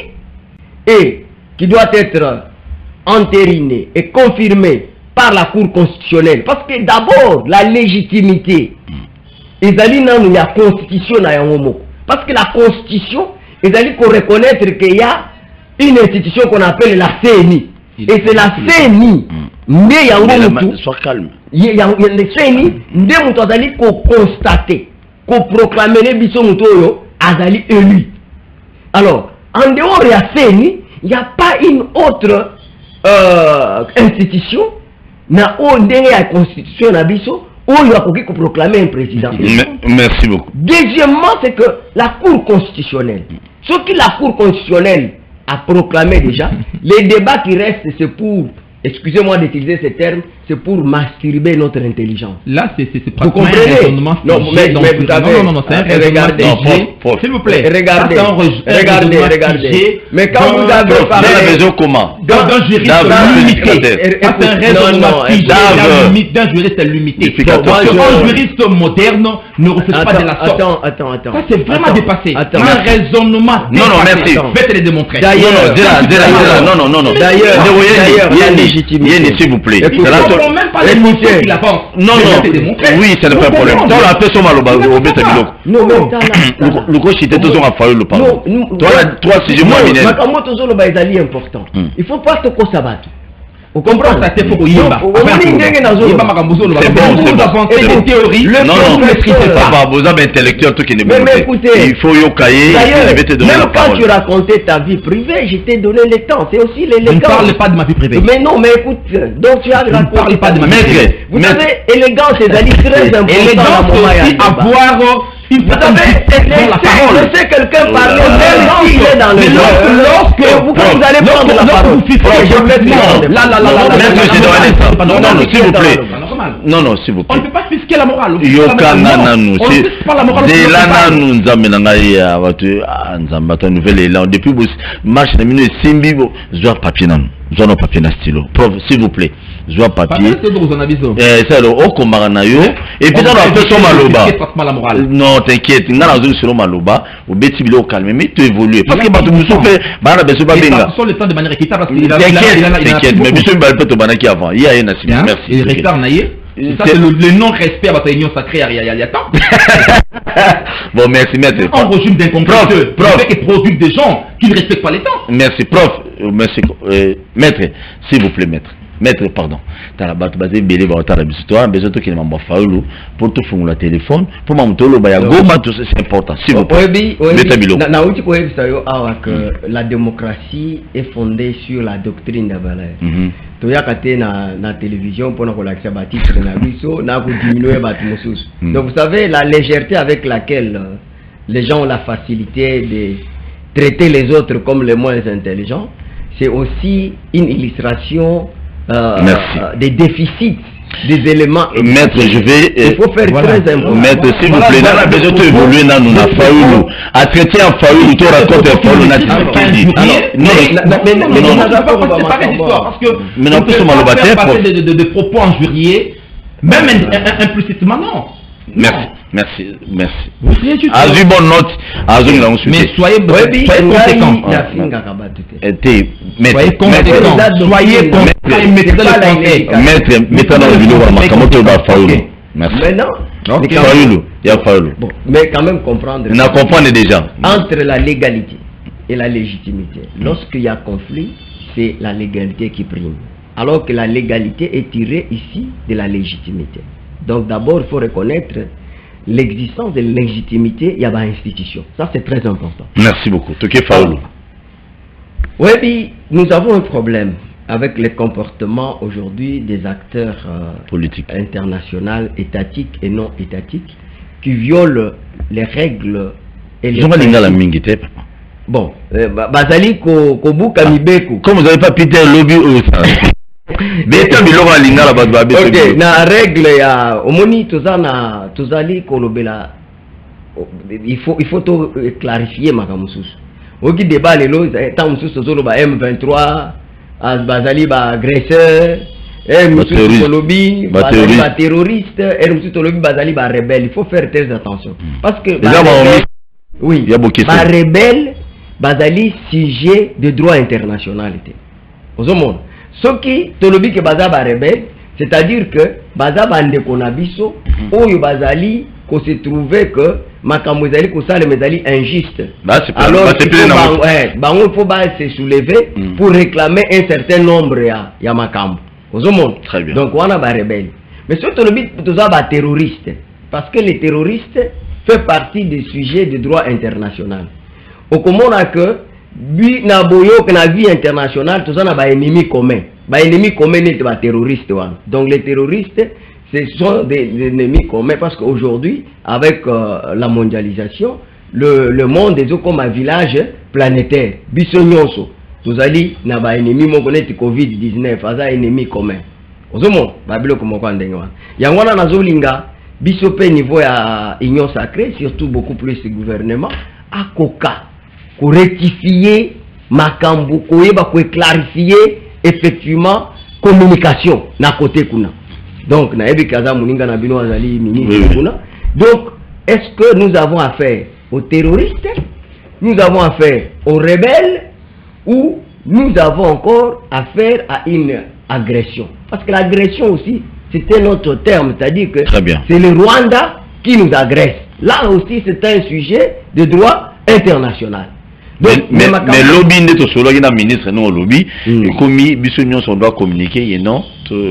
et qui doit être entériné et confirmé par la Cour constitutionnelle. Parce que d'abord, la légitimité, il y a constitution. Parce que la constitution, il faut reconnaître qu'il y a une institution qu'on appelle la C N I. Et c'est la C N I. Mais il y a un sois calme. Il y a une C N I. Il y a un constater, qu'on proclame les bisons azali élu. Alors, en dehors de la C N I, il n'y a pas une autre euh, institution. Na o ndenge la constitution na biso où il y a pour proclamer un président. Merci beaucoup. Deuxièmement, c'est que la Cour constitutionnelle, ce que la Cour constitutionnelle a proclamé déjà, les débats qui restent, c'est pour, excusez-moi d'utiliser ce terme, c'est pour masturber notre intelligence. Là, c'est vous comprenez? Non, mais, mais vous savez, non, non, non, c'est un regardez, s'il vous plaît, regardez, regardez, regardez. Mais quand vous avez parlé, la maison comment? D'un juriste limité. C'est un raisonnement figé d'un juriste limité. Parce qu'un juriste moderne ne reflète pas de la sorte. Attends, attends, attends. Ça, c'est vraiment dépassé. Un raisonnement. Non, non, merci. Je vais te le démontrer. D'ailleurs, non, non, non, non. D'ailleurs, il y a légitimité, s'il vous plaît. Ne comprends même pas les motifs qu'il avance. Non, non, oui, ça n'est pas un problème. Toi, la personne m'a l'obéi. Non, non, le coach était toujours à faire le pardon. Toi, toi, si je m'en minais. C'est important. Il ne faut pas te conserver. Vous comprenez? Ça c'est pour Yimba. C'est bon, c'est bon. C'est une théorie. Non, non, ça va. Vous avez intellectuel tout qui n'est pas. Mais écoutez, il faut y cahier. Je vais te donner la parole. Même quand tu racontais ta vie privée, je t'ai donné le temps. C'est aussi l'élégance. Je ne parle pas de ma vie privée. Mais non, mais écoute, donc tu as raconté. Je ne parle pas de ma vie privée. Vous savez, élégance, c'est très important. Élégance, c'est avoir. Vous savez, laissez quelqu'un parler, même s'il est dans le lorsque vous allez prendre la parole. Là, là, là, là, non, non, s'il vous plaît. Non, non, s'il vous plaît. On ne peut pas fisquer la morale. Yoka nananu. De là, nous nzamenanga watu nzambata nouvelle élan depuis marche de minute simbi zo papier nan. Nous avons papier na stylo. Prof, s'il vous plaît. Zoa papier. Eh, ça au combat na yo. Et puis dans la personne maloba. Non, t'inquiète. Dans la zone sur maloba, au beti bilo calme, mais tu évolues. Parce que bah tu me souffles, bah la besoin pas bien. Sur le temps de manière équitable parce qu'il a. T'inquiète, t'inquiète. Mais monsieur Mbal peut te banaki avant. Il y a un assis. Merci. Et retard naïe. Ça c'est le non-respect à votre union sacrée il y a temps. Bon, merci maître. On rejume d'incompréhension. Prof, qui produit des gens qui ne respectent pas les temps. Merci prof. Merci maître. S'il vous plaît maître. Maître, pardon. Tu as basé belé ba ta rabi toi, besoin to ki mamba faulu pour te fongula téléphone, pour mamtolo ba ya goma tout c'est important. S'il vous plaît. Oui, oui. Na uti ko yebisa yo awa que la démocratie est fondée sur la doctrine de valeur. To yakate na na télévision pour na ko lakisa ba titre na biso na ko diminuer ba timosus. Donc vous savez la légèreté avec laquelle les gens ont la facilité de traiter les autres comme les moins intelligents, c'est aussi une illustration Euh, euh, des déficits, des éléments. Maître, je vais. Il faut faire voilà. Très important. Maître, s'il vous plaît, voilà, besoin de évoluer dans nous, faulu. À traiter en faulu, tu racontes un faulu, n'a non, mais non, non, c'est pas une histoire parce que. Mais non, plus mal au bâtiment. De propos injuriés, même implicitement, non. Merci, merci, merci. Azu bonne note, Azu nous mais soyez conséquents. Soyez conséquents. Soyez conséquents. Maître, mettez dans le vidéo, on va faulu. Merci. Maintenant, faulu, il y a faulu. Mais quand même comprendre. On a compris déjà. Entre la légalité et la légitimité, lorsqu'il y a conflit, c'est la légalité qui prime. Alors que la légalité est tirée ici de la légitimité. Donc d'abord, il faut reconnaître l'existence de légitimité, il y a une institution. Ça, c'est très important. Merci beaucoup. Oui, puis nous avons un problème avec les comportements aujourd'hui des acteurs euh, politiques, internationaux, étatiques et non étatiques, qui violent les règles et les... Bon, Bazali Kobuka Mibeko. Comme vous n'avez pas pité un lobby ou ça. Ok, na règle ya omoni tozana tozali kolobela il faut il faut to clarifier makamususu. Oki débat lelo tant mususu tozolo ba M vingt-trois as bazali ba agresseur, M mususu tolobi bazali ba terroriste, M mususu tolobi bazali ba rebelle. Il faut faire très attention parce que oui, ba rebelle bazali sujet de droit international était. Aux monde ce qui tolobi que bazaba rebelle, c'est-à-dire que bazaba ndekonabiso oyo bazali ko se trouver que makambo ezali ko sale mezali injuste. Alors il faut ba se soulever mm. pour réclamer un certain nombre ya ya makambo. Ozomon. Donc wana ba rebelle. Mais ce tolobi toza ba terroriste parce que les terroristes fait partie des sujets de droit international. Au komona que bi na boyo que na vie internationale tout ça na ba ennemi commun ba ennemi commun n'est pas terroriste wan. Donc les terroristes ce sont des, des ennemis communs parce qu'aujourd'hui avec euh, la mondialisation le, le monde est comme un village planétaire biso nyonso tozali na ba ennemi mo connaître covid dix-neuf aza ennemi commun ozomo ba biloko moko ndenge wana yango wana nazolinga biso pe niveau ya union sacrée surtout beaucoup plus le gouvernement akoka pour rectifier makambo koyeba ko clarifier effectivement communication na côté kuna. Donc na ebi kaza muninga na bino azali ministre kuna. Donc est-ce que nous avons affaire aux terroristes, nous avons affaire aux rebelles ou nous avons encore affaire à une agression? Parce que l'agression aussi c'est un autre terme, c'est-à-dire que c'est le Rwanda qui nous agresse. Là aussi c'est un sujet de droit international. Donc, mais mais lobby n'est pas solo, il y a un ministre non lobby. Et comme bisognon on doit communiquer et non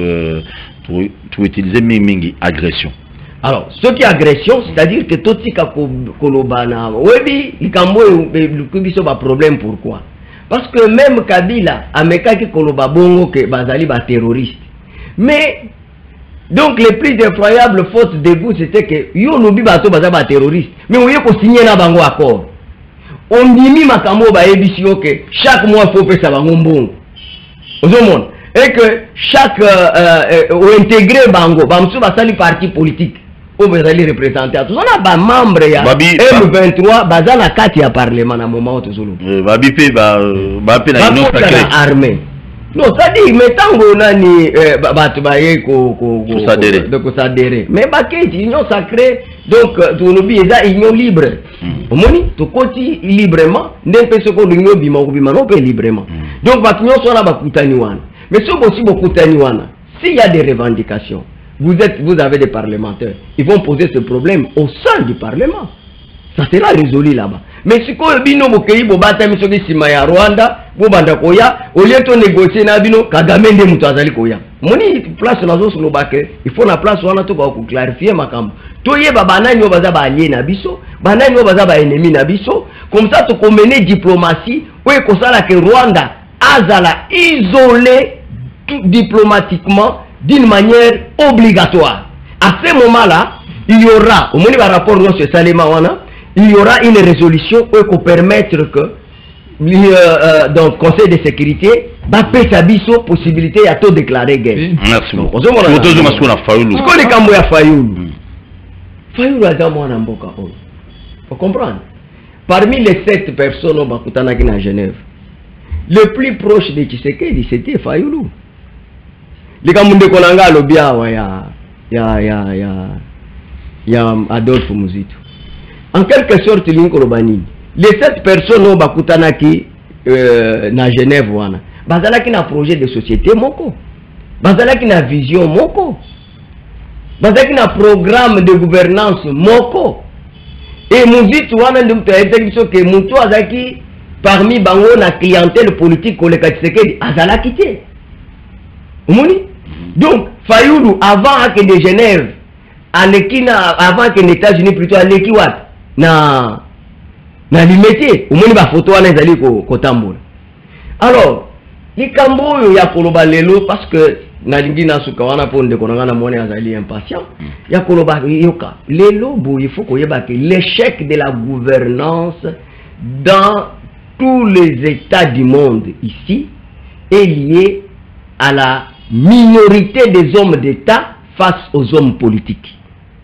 pour utiliser mingi agression. Alors ce qui est agression, c'est-à-dire que tout ce qui kolobana, oui, il y a un problème. Pourquoi? Parce que même Kabila a meka ki koloba bongo que bazali ba terroriste. Mais donc les plus effroyables fautes de goût c'était que yo lobi bato bazali ba terroriste. Mais on y a signé na bango accord. On dit makambo ba ebisio que chaque mois faut faire ça bango mbongo. Ozomon et que chaque euh, euh, intégré bango bamsu basali parti politique ou bazali représenter tout ça na ba membre ya M vingt-trois bazana kati ya parlement na moment tozolo. Babi pe ba ba pe na union sacrée armée. Non, ça dit, mais tant qu'on a ni Batubaye ko s'adhérer. Mais Baké, union sacrée, donc tu oublies ça, union libre. Au moins, tu côté librement, n'est pas ce qu'on union bima ou bima non pas librement. Donc, Bakunion soit là, Bakutaniwan. Mais ce aussi Bakutaniwan, s'il y a des revendications, vous êtes, vous avez des parlementaires, ils vont poser ce problème au sein du Parlement. Ça sera résolu là-bas. Mais si vous bino bokeyi bobata misoki sima ya Rwanda, bobanda koya, au lieu de négocier na bino Kagame nde mutu azali koya. Moni place nazo sur le bac, il faut la place wana to ba ko clarifier makambo. To yeba banani obaza ba allié na biso, banani obaza ba ennemi na biso, comme ça to mener diplomatie, ou ko sala que Rwanda azala isolé diplomatiquement d'une manière obligatoire. À ce moment-là, il y aura, au moins par rapport à ce Salema wana, il y aura une résolution pour permettre que euh, euh, donc Conseil de sécurité va payer sa biso possibilité à tout déclarer guerre. Merci beaucoup. Ce qu'on est comme ya Fayoulou. Fayoulou a d'abord un mboka. Faut comprendre. Parmi les sept personnes au Bakutanaki à Genève, le plus proche de Tshisekedi c'était Fayoulou. Les Kamunde Konanga Lobia ya ya ya ya ya Adolphe Muzitu. En quelque sorte, les sept personnes au Bakutanaki euh, na Genève, bazalaki na projet de société moko, bazalaki na vision moko, bazalaki na programme de gouvernance moko. Et Muzitu wana ndumtu ayetekiso ke mutu azaki parmi bango na clientèle politique koleka Tshisekedi azalaki te. Umuni? Donc Fayoulou avant que de Genève, avant que les États-Unis plutôt à l'Ekiwat. Na na limité au moins ba photo wana ezali ko kotambola. Alors likambo yo ya koloba lelo parce que na lingi na suka wana ponde konanga na mone azali impatient ya koloba yoka lelo bo il faut koyeba que l'échec de la gouvernance dans tous les états du monde ici est lié à la minorité des hommes d'État face aux hommes politiques.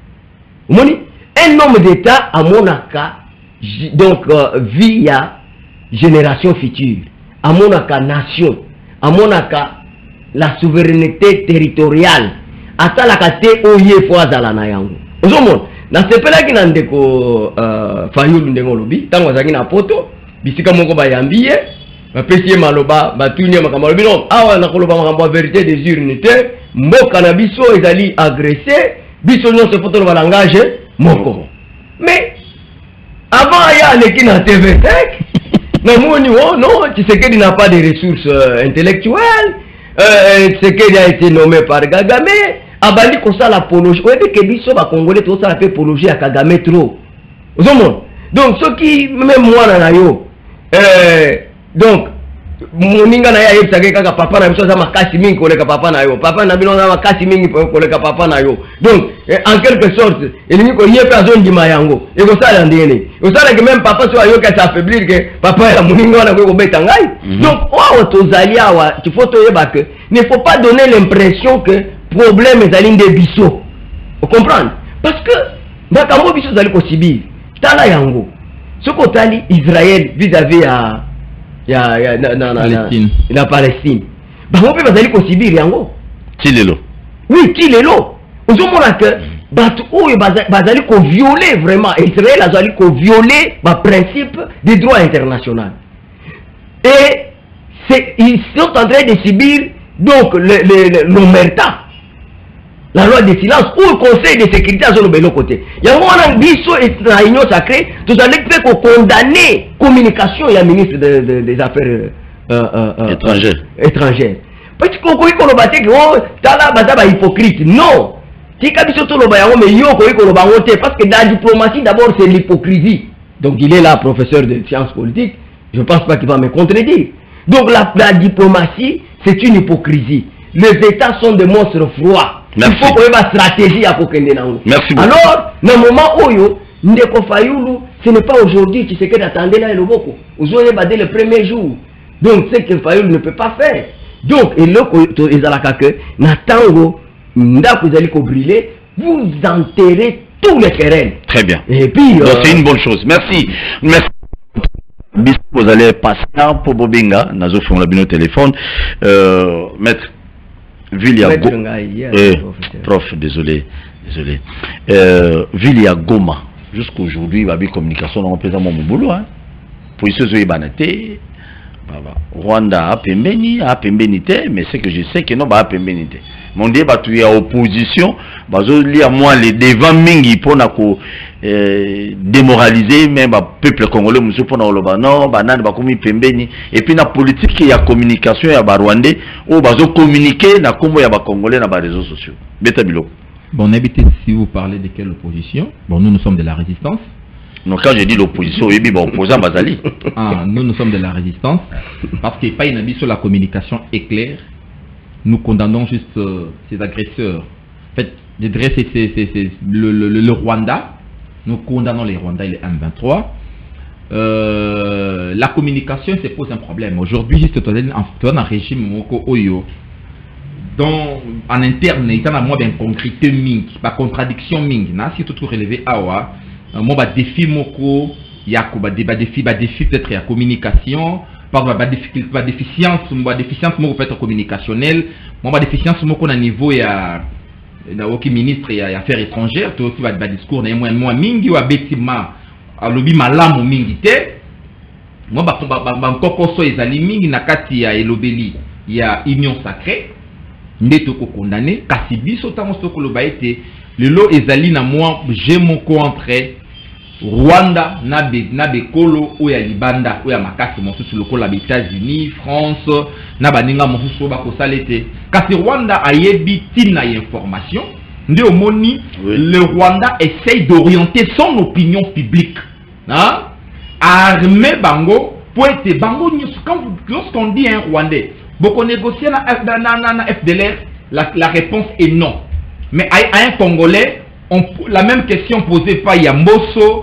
Moni un homme d'État à Monaka, donc euh, via génération future, à Monaka nation, à Monaka la souveraineté territoriale, à Talakate Oye Foazala Nayango. Au monde, na sepela ki nandeko Fayoulou ndengolobi, tango zaki na poto, bisika moko bayambiye, ba pesiye maloba, ba tunye makambo lobi non, awa na koloba makambo vérité des urnes te, mboka na biso ezali agressé, biso non se photo le langage. Moko. Mais avant il y a l'équipe dans T V cinq, oh non, Tshisekedi n'a pas de ressources euh, intellectuelles, euh, Tshisekedi a été nommé par Kagame, Abali kosa l'apologie, vous voyez que biso ba Congolais tout ça a fait apologie à Kagame trop. Donc ceux qui même moi na yo, euh, donc moninga na ya yebisake kaka papa na biso za makasi mingi koleka papa na yo, papa na bino na makasi mingi koleka papa na yo. Donc eh, en quelque sorte elingi ko yepe azo ndima yango eko sala ndene osala que même papa so ayo ka s'affaiblir que papa ya moninga na ko beta ngai. Donc wa tozali awa il faut to yeba que ne faut pas donner l'impression que problème ezali nde biso. Vous comprenez? Parce que ndakambo biso zali ko sibir tala yango soko tali Israël vis-à-vis à ya ya na na Palestine. La Palestine. Bah on peut pas aller considérer yango. Tilelo. Oui, Tilelo. Aux hommes que batu ou bazali ko violer vraiment Israël a zali ko violer ba principe des droits internationaux. Et c'est ils sont en train de subir donc le l'omerta. La loi de silence ou le conseil de sécurité à son bel côté. Il y a un biso et la réunion sacrée, tout à l'heure condamner communication et la ministre de, de, des affaires euh, euh, euh, étrangères. étrangères. Parce qu'on connaît qu'on a dit que oh, t'as là, bah, hypocrite. Non. Si quand tout le baillon, mais yo, qu'on a parce que dans la diplomatie, d'abord, c'est l'hypocrisie. Donc, il est là, professeur de sciences politiques. Je ne pense pas qu'il va me contredire. Donc, la, la diplomatie, c'est une hypocrisie. Les États sont des monstres froids. Merci. Il faut qu'on ait une stratégie à Kokende Nango. Merci beaucoup. Alors, dans le moment où Ndeko Fayoulou, ce n'est pas aujourd'hui, tu sais que d'attendre là et le beaucoup. Vous aurez badé le premier jour. Donc, c'est que Fayoulou ne peut pas faire. Donc, et là, ils ont la caque, Natango, Ndako, vous allez brûler, vous enterrez tous les querelles. Très bien. Et puis. Euh... c'est une bonne chose. Merci. Merci. vous allez passer pour Bobinga, nazo font la bino téléphone. Euh, maître, Villia Goma. Eh, prof, désolé, désolé. Euh, Villia Goma. Jusqu'à aujourd'hui, il y a une communication dans le mon boulot. Hein. Pour ce qui est Rwanda a pembeni, a pembenité, mais c'est que je sais que non, bah a pembenité. Mon Dieu, bah tu es à opposition, bah je lis à moi les devants mingi pour na ko démoraliser même bah peuple congolais, monsieur pour na oloba non, bah nan bah comme pembeni. Et puis na politique il y a communication, il y a bah rwandais, ou bah je communiquer na comme il y a bah congolais na bah réseaux sociaux. Beta bilo. Bon, n'habitez si vous parlez de quelle opposition? Bon, nous nous sommes de la résistance. Donc quand je dis l'opposition, oui, bon, opposant Bazali. Ah, nous, nous sommes de la résistance, parce qu'il n'y a pas une avis sur la communication éclair. Nous condamnons juste euh, ces agresseurs. En fait, je dirais c'est, c'est, c'est, c'est le, le, le Rwanda. Nous condamnons les Rwandais et les M vingt-trois. Euh, la communication se pose un problème. Aujourd'hui, juste en un régime Moko Oyo, dont en interne, il y a moins d'incongruité ming, pas contradiction ming. Si tout relevé awa. Moi, bah défi moko, il y a bah défi, bah défi peut-être la communication, par bah difficulté, bah déficience, bah déficience moko peut-être communicationnelle, moi bah déficience moko na niveau ya na aucun ministre ya affaires étrangères, tout aussi bah discours na moins moins mingi ou abetima, à lobby malamu mingi te, moi bah bah bah koko so ezali mingi na kati ya elobeli, il y a union sacrée, ndeto ko condamné, kasi biso tango soko loba ete le lot ezali na moi j'ai moko entre Rwanda na be na bekolo ou ya libanda ou ya makasi mosusu lokola les États-Unis, France na baninga mosusu ba ko salete kasi Rwanda ayebi tina information nde omoni le Rwanda essaye d'orienter son opinion publique hein armé bango pour être bango quand lorsqu'on dit un Rwandais beaucoup négocier na na na F D L R la, la réponse est non. Mais à un Congolais, on, la même question posée par Yamboso,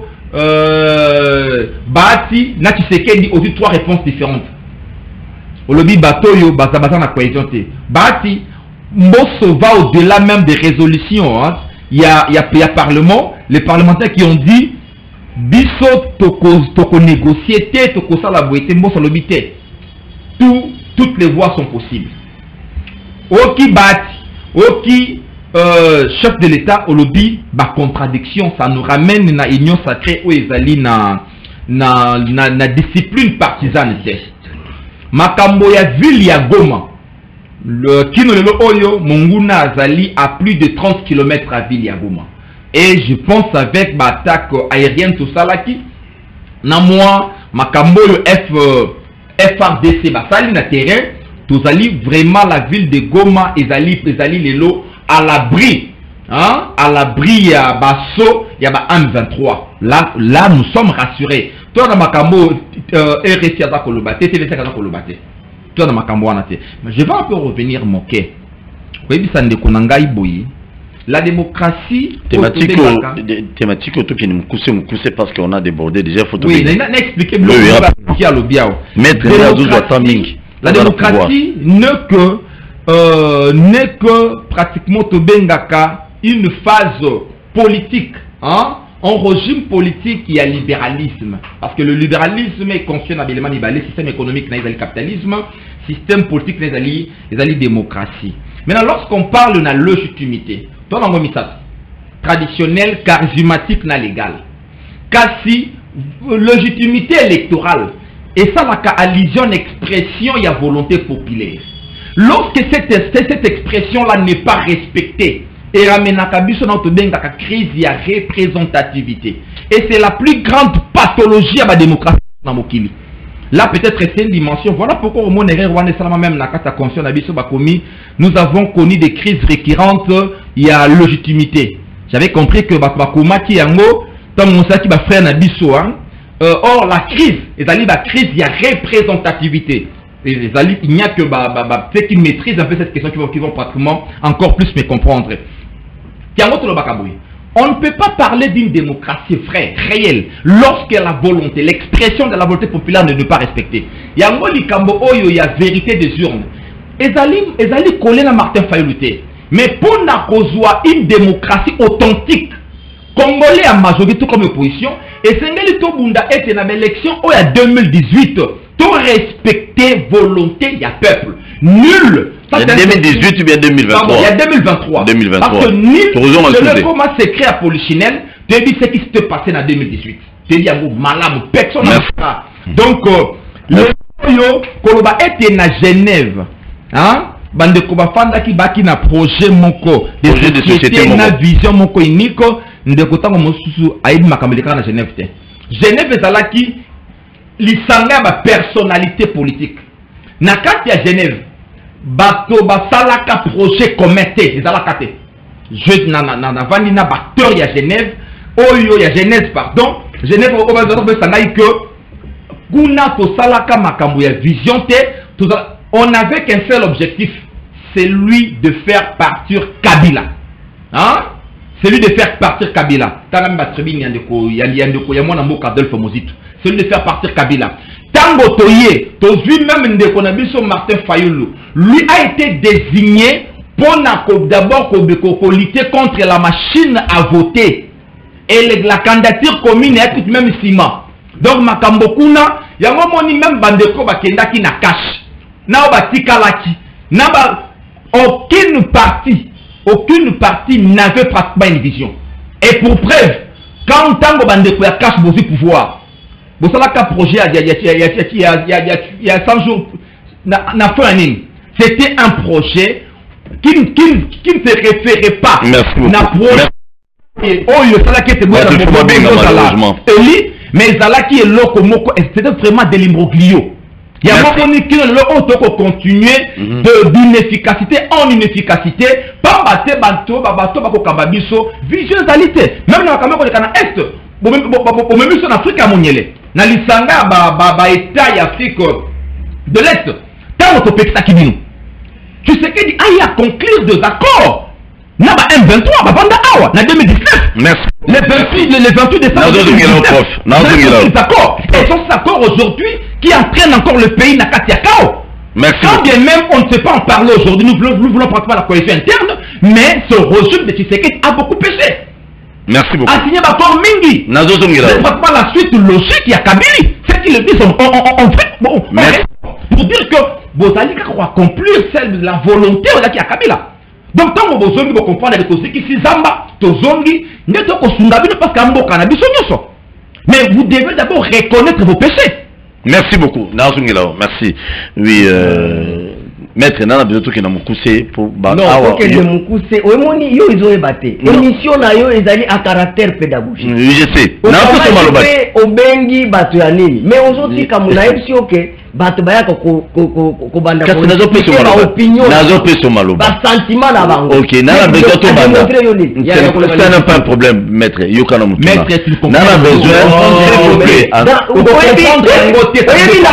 euh, Bati, Nachisekedi, aussi trois réponses différentes. Olobi Batoyo, Bazabata na cohésion. Bati, Mboso va au-delà même des résolutions. Hein. Il y a, il y a, il y a parlement, les parlementaires qui ont dit, Biso toko, toko négocier, toko salaboité, Mboso lobité. Tout, toutes les voies sont possibles. Oki Bati, Oki Euh, chef de l'État au lobby, bah contradiction, ça nous ramène na union sacrée où ils allaient na na na, na discipline partisane. Makambo ya ville ya Goma, le Kinolelo Oyo, Monguna Azali à plus de trente kilomètres à ville ya Goma. Et je pense avec bah, attaque aérienne tout ça là qui, na moi Makambo le F F R D C bah ça na terrain, tous allez vraiment la ville de Goma, ils allaient ils allaient les lots à l'abri, hein, à l'abri, il y a Basso, il y a M vingt-trois. Là, là, nous sommes rassurés. Toi, dans ma cambo, R S I à Kolobate, T V C à Kolobate. Toi, dans ma cambo, je vais un peu revenir moquer. Oui, ça ne déconne boui. La démocratie. Thématique, thématique autour qui nous cousse, nous cousse parce qu'on a débordé déjà. Faut oui, il a expliqué le qui a le bien. La démocratie ne que Euh, n'est que pratiquement Tobengaka une phase politique, hein? En régime politique, il y a libéralisme. Parce que le libéralisme est conscient d'abord le système économique, il y a le capitalisme, système politique, il y a la démocratie. Maintenant, lorsqu'on parle de la légitimité, toi, dans le traditionnel, charismatique, na légal. Car si légitimité électorale, et ça, la allusion, expression, il y a volonté populaire. Lorsque cette, cette expression-là n'est pas respectée, et ramène à la crise, il y a représentativité. Et c'est la plus grande pathologie à la démocratie dans Mokili. Là, peut-être c'est une dimension. Voilà pourquoi au monde même nous avons connu des crises récurrentes. Il y a légitimité. J'avais compris que Bakumaki Yango, tant mon saki ba frère Nabiso. Or, la crise, la crise, il y a représentativité. Il n'y a que ceux qui maîtrisent un peu cette question qui vont, qui vont pratiquement encore plus me comprendre. On ne peut pas parler d'une démocratie vraie, réelle, lorsque la volonté, l'expression de la volonté populaire ne n'est pas respectée. Il y a il y a vérité des urnes. Ils allaient coller à Martin Fayoulouté. Mais pour une démocratie authentique, Congolais à majorité tout comme opposition. Et c'est tout bunda était dans l'élection où il y a deux mille dix-huit. Tout respecter volonté il y a peuple. Nul. Il y a deux mille dix-huit ou bien deux mille vingt-trois? Pardon, il y a deux mille vingt-trois. deux mille vingt-trois. Parce que nul. Le comment secret à Polichinelle. Tu as dit ce qui s'est passé en deux mille dix-huit. Tu as dit à vous malade. Personne n'a pas. Donc, le Koloba était à Genève. Hein? Bande Kobafanda qui baki na projet moko. Projet de société moko. Na vision moko iniko. Ndeko tango mosusu aïd makambilika na Genève. Genève est là qui lisanga ba personnalité politique. Na kati ya Genève. Bato basalaka projet comité. Ezalaka te. Je na na na vandi na acteur ya Genève. Oyo ya Genève pardon. Genève au bazar be sangai que kuna to salaka makambo ya vision te. On n'avait qu'un seul objectif, c'est lui de faire partir Kabila. Hein? C'est lui de faire partir Kabila. C'est lui de faire partir Kabila. Tango Toye, tu vu même Martin Fayoulou, lui a été désigné pour d'abord lutter contre la machine à voter. Et la candidature commune est même ciment. Donc, Makambo Kuna, il y a un moment même Bandeko Bakenda qui n'a cache. Aucune partie, aucune partie n'avait pratiquement une vision. Et pour preuve, quand Tango Bandeko a cache beaucoup de pouvoir, vous savez qu'un projet il y a cent jours, n'a fait un ligne. C'était un projet qui, qui, qui ne se référait pas à projet. Oh, il y a qui était mais Zala qui est loco moko, c'était vraiment de l'imbroglio. Il y a un moment qui est continuer d'une efficacité en inefficacité. Pas battre banto, babato, bako kababiso, visualité. Même dans le Canada Est, au même en Afrique à Moniele, dans l'Isanga, ba État Afrique de l'Est, tant que tu peux qui tu sais qu'il y a conclure des accords. N'a pas M vingt-trois, banda awa, na deux mille dix-neuf. Merci. Les vingt-huit, les vingt-huit décembre deux mille dix-neuf. D'accord. Et sont accords aujourd'hui qui entraînent encore le pays na Katiakao. Merci. Quand bien même on ne sait pas en parler aujourd'hui, nous voulons, nous voulons pratiquement la coalition interne, mais ce régime de Tshisekedi a beaucoup péché. Merci beaucoup. A signé d'accord Mingi. C'est pratiquement la suite logique, il y a Kabili. C'est qu'ils le disent en fait. Bon, pour dire que vous allez accomplir celle de la volonté qui a Kabila. Donc, tant que vous avez comprendre les choses qui sont zamba, tozongi, n'est pas que parce qu'un bon cannabis mais vous devez d'abord reconnaître vos péchés. Merci beaucoup. Merci. Oui, euh, maître, on a besoin de tout qui n'a moussé pour non, ok, de moussé. Oui, moni, yo ils ont ébatté. L'émission na yo ils allaient à caractère pédagogique. Oui, je sais. On a fait au bengi batu yanini. Mais aujourd'hui, comme on a eu si ok. Batubaya ko ko ko banda ko nazo peso maloba opinion nazo peso maloba ba sentiment na bango OK na besoin to banda c'est n'a pas un problème maître yo kana mutu maître tu comprends na besoin s'il vous plaît on comprendre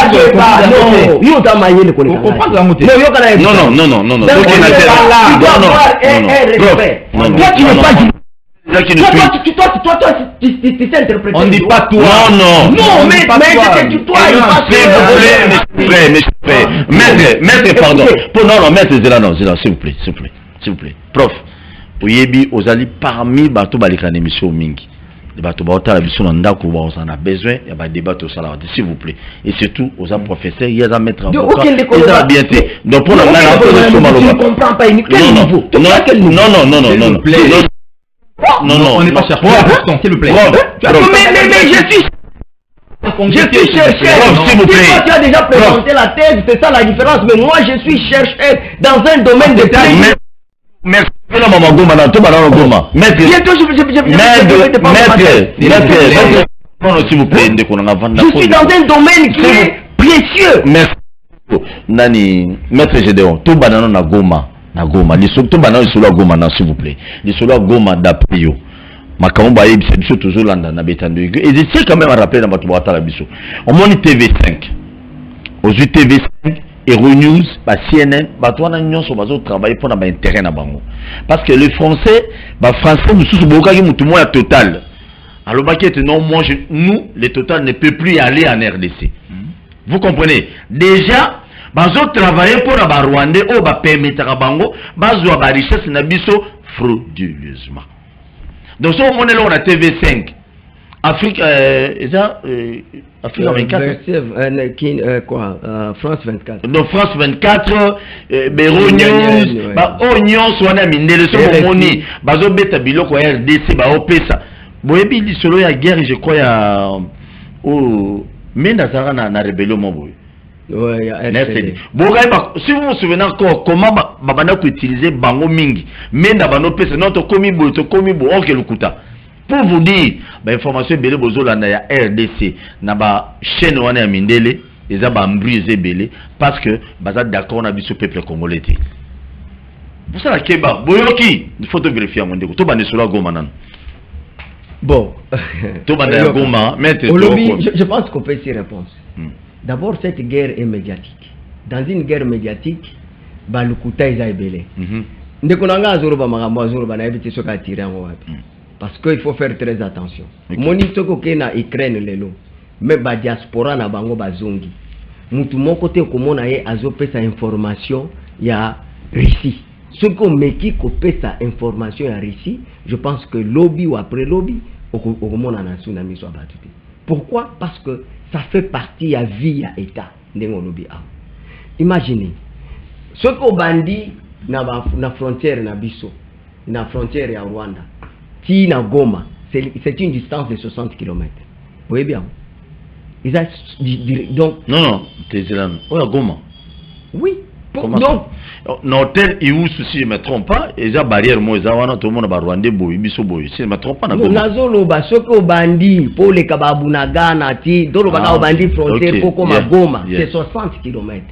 non yo ta mayele ko comprendre non yo kana non non non non non non donc on a un respect toi tu n'es pas Toi, tu toi, toi, toi, tu sais interpréter. On ne dit pas toi. Non, non. Non, mais mais tu toi. S'il vous plaît, mais s'il vous plaît, maître, maître, pardon. Non, non, maître Zelano, Zelano, s'il vous plaît, s'il vous plaît, s'il vous plaît. Prof, Oyebi, Ozali parmi bateau balikan émission Mingi. Les bateaux bateaux la mission n'andako, on en a besoin. Il y a des débats au salaire, s'il vous plaît. Et surtout, aux professeurs, il y a des maîtres en voix. Ils ont bien été. Donc pour la tu ne comprends pas uniquement. Non, non, non, non, non, non. Non, non, on n'est pas chercheur. S'il vous plaît. Mais, mais, mais, je suis. Je suis chercheur. S'il vous plaît. Toi, tu as déjà présenté la thèse, c'est ça la différence. Mais moi, je suis chercheur dans un domaine de thèse. Merci. Maman Goma, dans tout le Goma. Maître. Bientôt, je vais. Maître. Maître. Non, s'il vous plaît. Je suis dans un domaine qui est précieux. Merci. Nani, Maître Gédéon, tout banana na Goma. Na Goma, les surtout banana sur la Goma, s'il vous plaît. Les sur la Goma d'Aprio. Makambo Baye, c'est biso toujours là dans Betando. Et je tiens quand même à rappeler dans votre boîte à la biso. On monte T V cinq. Aux T V cinq, Hero News, bah C N N, bah toi, on a une sur bazo travailler pour avoir intérêt na bango. Parce que les Français, bah Français, nous sommes beaucoup qui nous à total. Alors bah qui est non, moi, je, nous, les total ne peut plus aller en R D C. Vous comprenez? Déjà. Bazo travailler pour la Rwandais ou ba permettre à bango bazo ba richesse na biso frauduleusement. Donc si on est là on a T V cinq Afrique euh, euh, Afrique euh, vingt-quatre euh, qui, euh, quoi euh, France vingt-quatre. Donc France vingt-quatre euh, Bero News ba Onion swana mindele so moni bazo beta biloko R D C ba opesa boyebi lisolo ya guerre je crois ya oh menda zara na, na rébellion moboy. Ouais, ya R C D. Bon si vous vous souvenez encore comment babana ko utiliser bango mingi menda bano pesa notre komi boy to komi bo ok lukuta. Pour vous dire, bah, information belé bozola na ya R D C na ba chaîne wana ya mindele eza ba mbrise belé parce que baza d'accord na biso peuple congolais. Pour ça la keba boyoki il faut te vérifier mon ndeko to ba nesolo goma nan. Bon, to ba na goma mais je, je pense qu'on peut y répondre. Hmm. D'abord cette guerre est médiatique. Dans une guerre médiatique, ba lukuta eza belé. Mhm. Ndeko nanga azoro ba magambo azoro ba na ebiti soka tirer en wapi. Parce qu'il faut faire très attention. Okay. Moni soko ke na Ukraine lelo. Mais ba diaspora na bango bazongi. Mutu mon côté komona ye azo pesa information ya Russie. Ce qu'on meki ko pesa information ya Russie, je pense que lobby ou après lobby okomona na tsunami so batute. Pourquoi? Parce que ça fait partie ya vie ya état ndengo lobby a. Imaginez. Ce qu'on bandi na ba, na frontière na biso, na frontière ya Rwanda. Ti na Goma, c'est une distance de soixante kilomètres. Vous voyez bien? Ils a, donc, non, non, t'es là. Oh, la Goma. Oui. Pour, donc, l'hôtel Iou, si je ne me trompe pas, ils ont barrière, moi, ils ont tout le monde à Rwanda, boy, biso boy. Si je ne me trompe pas, na Goma. Nazolo, ba, ce que bandi, pour les Kababunaga, Nati, dans le bagage bandi frontière, pour comme à Goma, c'est soixante kilomètres.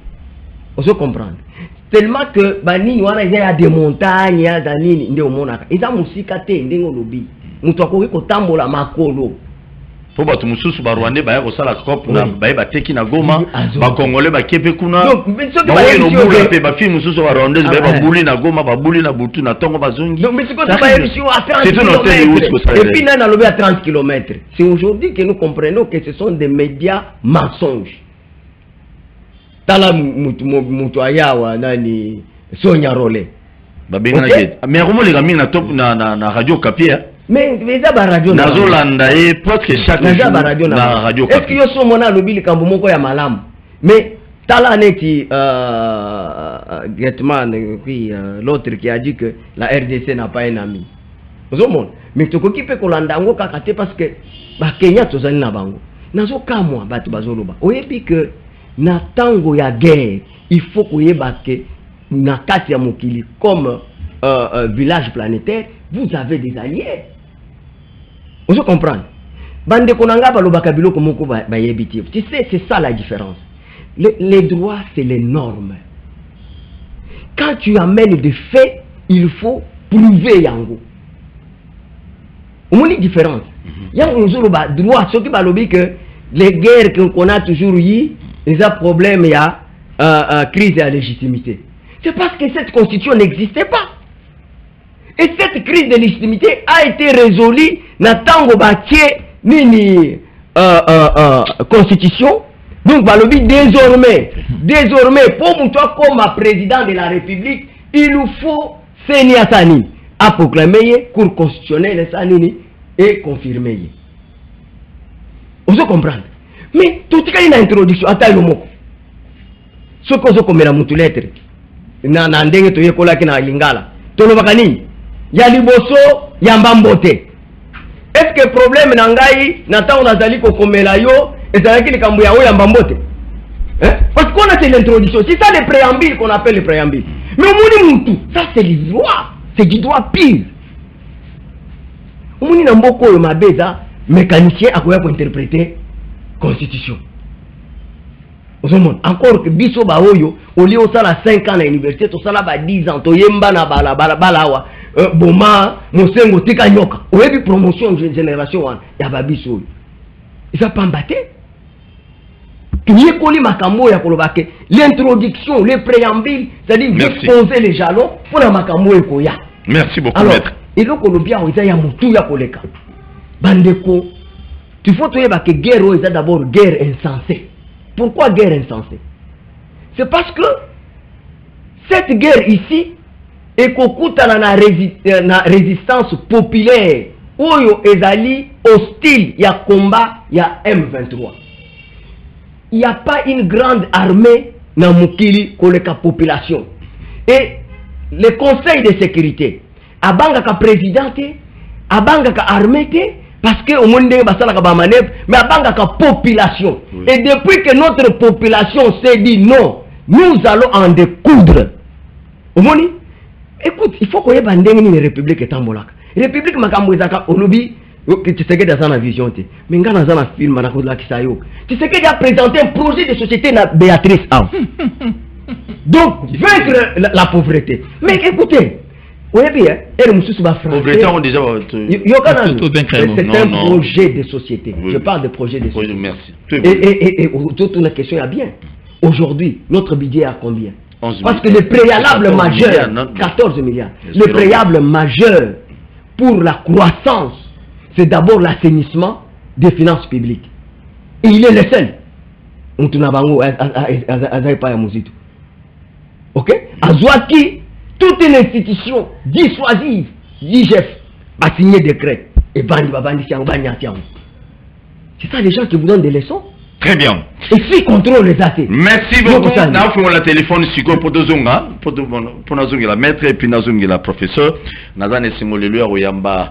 On se comprend. Tellement que bani wana il y a des montagnes ya danini ndio mona eza musika te ndengo lobi mutu akoki kotambola makolo po batu mususu ba Rwanda ba ko sala cop na ba ba teki na Goma ba Congolais ba kepe kuna donc ba no bula pe ba fi mususu ba Rwanda ba ba buli na Goma ba buli na butu na tongo ba zongi donc mais c'est quoi ba émission à trente kilomètres et puis là na lobi à trente kilomètres c'est aujourd'hui que nous comprenons que ce sont des médias mensonges. Tala mutu ayawa nani Sonia Rolé. Babengana jet. Mais comment les gamins na top na na na radio Kapia? Mais mais ça ba radio na Zolanda et presque chaque jour na radio Kapia. Est-ce que yo so mona lobili kambo moko ya malamu? Mais tala neti euh Getman puis l'autre qui a dit que la R D C n'a pas un ami. Vous monde. Mais to kokipe kolanda ngo kakate parce que ba Kenya tozali na bango. Nazo kamwa batu bazoloba. Oyebi que na tango ya guerre, il faut qu'on y ait na kati ya mokili comme euh, euh, village planétaire, vous avez des alliés. Vous comprenez? Bande konanga balobaka biloko moko ba yebiti. Tu sais, c'est ça la différence. Le, les droits, c'est les normes. Quand tu amènes des faits, il faut prouver yango. On a une différence. Il y a un droit, ce qui va lobby que les guerres qu'on a toujours eu, il y a un problème, il y a euh, euh, crise de la légitimité. C'est parce que cette constitution n'existait pas. Et cette crise de légitimité a été résolue dans tango bâtier nini euh, euh, euh, constitution. Donc, balobi désormais, désormais, pour moi comme président de la République, il nous faut Senia Sani à proclamer cour constitutionnelle Sanini et confirmer. Vous comprenez? Mais tout ce qu'il y a une introduction, attends le mot. Ce que vous avez dit, la lettre, na na ndenge to yekola ki na lingala. To lo bakani, ya liboso ya mbambote. Est-ce que problème na ngai na ta on azali ko komela yo ezalaki ni kambu ya o ya mbambote? Hein? Parce qu'on a c'est l'introduction, c'est ça le préambule qu'on appelle le préambule. Mais au moni muntu, ça c'est le droit, c'est du droit pire. Au moni na mboko yo mabeza mécanicien akoya ko interpréter constitution. Encore que biso ba oyo au lieu ça la cinq ans à l'université to sala ba dix ans to yemba na bala bala balawa euh, boma mosengo tika nyoka oyebi promotion de génération wana ya ba biso ils a pas mbaté tuye koli makambo ya kolobake l'introduction le préambule c'est-à-dire poser les jalons pour la makambo ekoya. Merci beaucoup. Alors, maître et donc on bien on ya mutu ya koleka bandeko tu faut to yeba que guerre est d'abord guerre insensée. Pourquoi guerre insensée? C'est parce que cette guerre ici, et kokuta na rési na résistance populaire oyo ezali hostile ya combat ya M vingt-trois. Il n'y a pas une grande armée na mukili koleka population. Et le conseil de sécurité abanga ka président abanga ka armée parce que au monde basala ka ba manœuvre mais abanga ka population. Oui. Et depuis que notre population s'est dit non, nous allons en découdre. Au monde, écoute, il faut qu'on ait bandé une république et tambolaka. République makamwezaka olobi tu sais que dans la vision mais quand dans un film na kola kisayo tu sais qu'il a présenté un projet de société na Béatrice Am. Donc vaincre la, la pauvreté. Mais écoutez, oui bien, elle me sous pauvreté on déjà c'est un non, projet non. de société. Oui. Je parle de projet de société. Oui, merci. Et et et toute une question est bien. Aujourd'hui, notre budget à combien? Parce que le préalable majeur quatorze milliards. Le préalable majeur pour la croissance, c'est d'abord l'assainissement des finances publiques. Et il est le seul. On tourne à ok? Azouaki, toute une institution dissuasive, I G F, a signé décret. Et bandi babandi c'est ça les gens qui vous donnent des leçons? Très bien. Et qui contrôle les athées? Merci beaucoup. Nous avons le téléphone pour Dozonga, pour Nazungi la maître et puis Nazungi la professeur. Nazane Simolelu à Oyamba,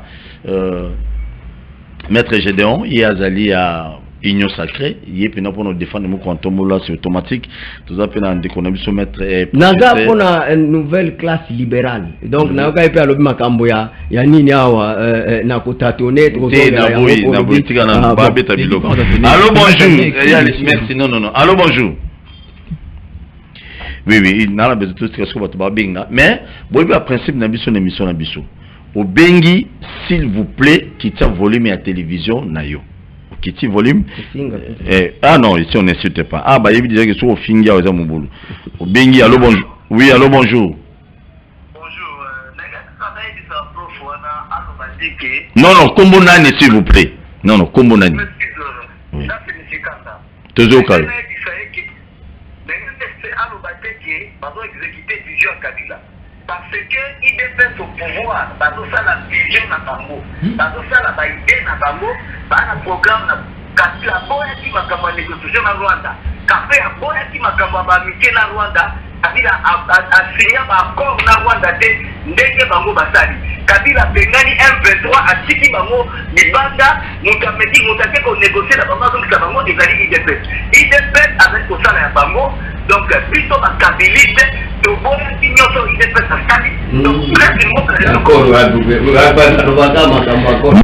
maître Gédéon, il y a Zali à Union Sacrée, il y a pour nous défendre nous quand on là c'est automatique. Tout ça pour nous économiser sur maître. Naga pour une nouvelle classe libérale. Donc Naga est à l'objet Makambo ya ya nini awa na kotatone. Allô bonjour. Merci non non non. Allô bonjour. Oui oui il n'a pas besoin de tout ce que vous avez dit. Mais bon il y a principe d'ambition d'émission d'ambition. Au Bengi s'il vous plaît qui tient volume à télévision nayo. Qui tient volume. Eh, ah non ici on n'insulte pas. Ah bah il disait que sur au fingi à Ozamoubolo. Au Bengi allô bonjour. Oui allô bonjour. Non, non, Kombo Nani, s'il vous plaît. Non, non, Kombo Nani. Oui. Toujours au calme. Parce que il dépend au pouvoir, parce que ça la vision na bango, parce que ça la idée na bango, par un programme na kasi la boya qui m'a comme négociation na Rwanda, café la boya qui m'a comme amitié na Rwanda, kabila a signé un accord na Rwanda de ndenge bango basali. Kabila pengani M vingt-trois a tiki bango libanda, mukamedi mutake ko négocier la bango donc ça bango ezali I D P. I D P avec ko sala ya bango, donc plutôt ma kabilité de bon qui nyoto I D P sa kali. Donc très important. Encore va douber, va pas no va ta makambo encore.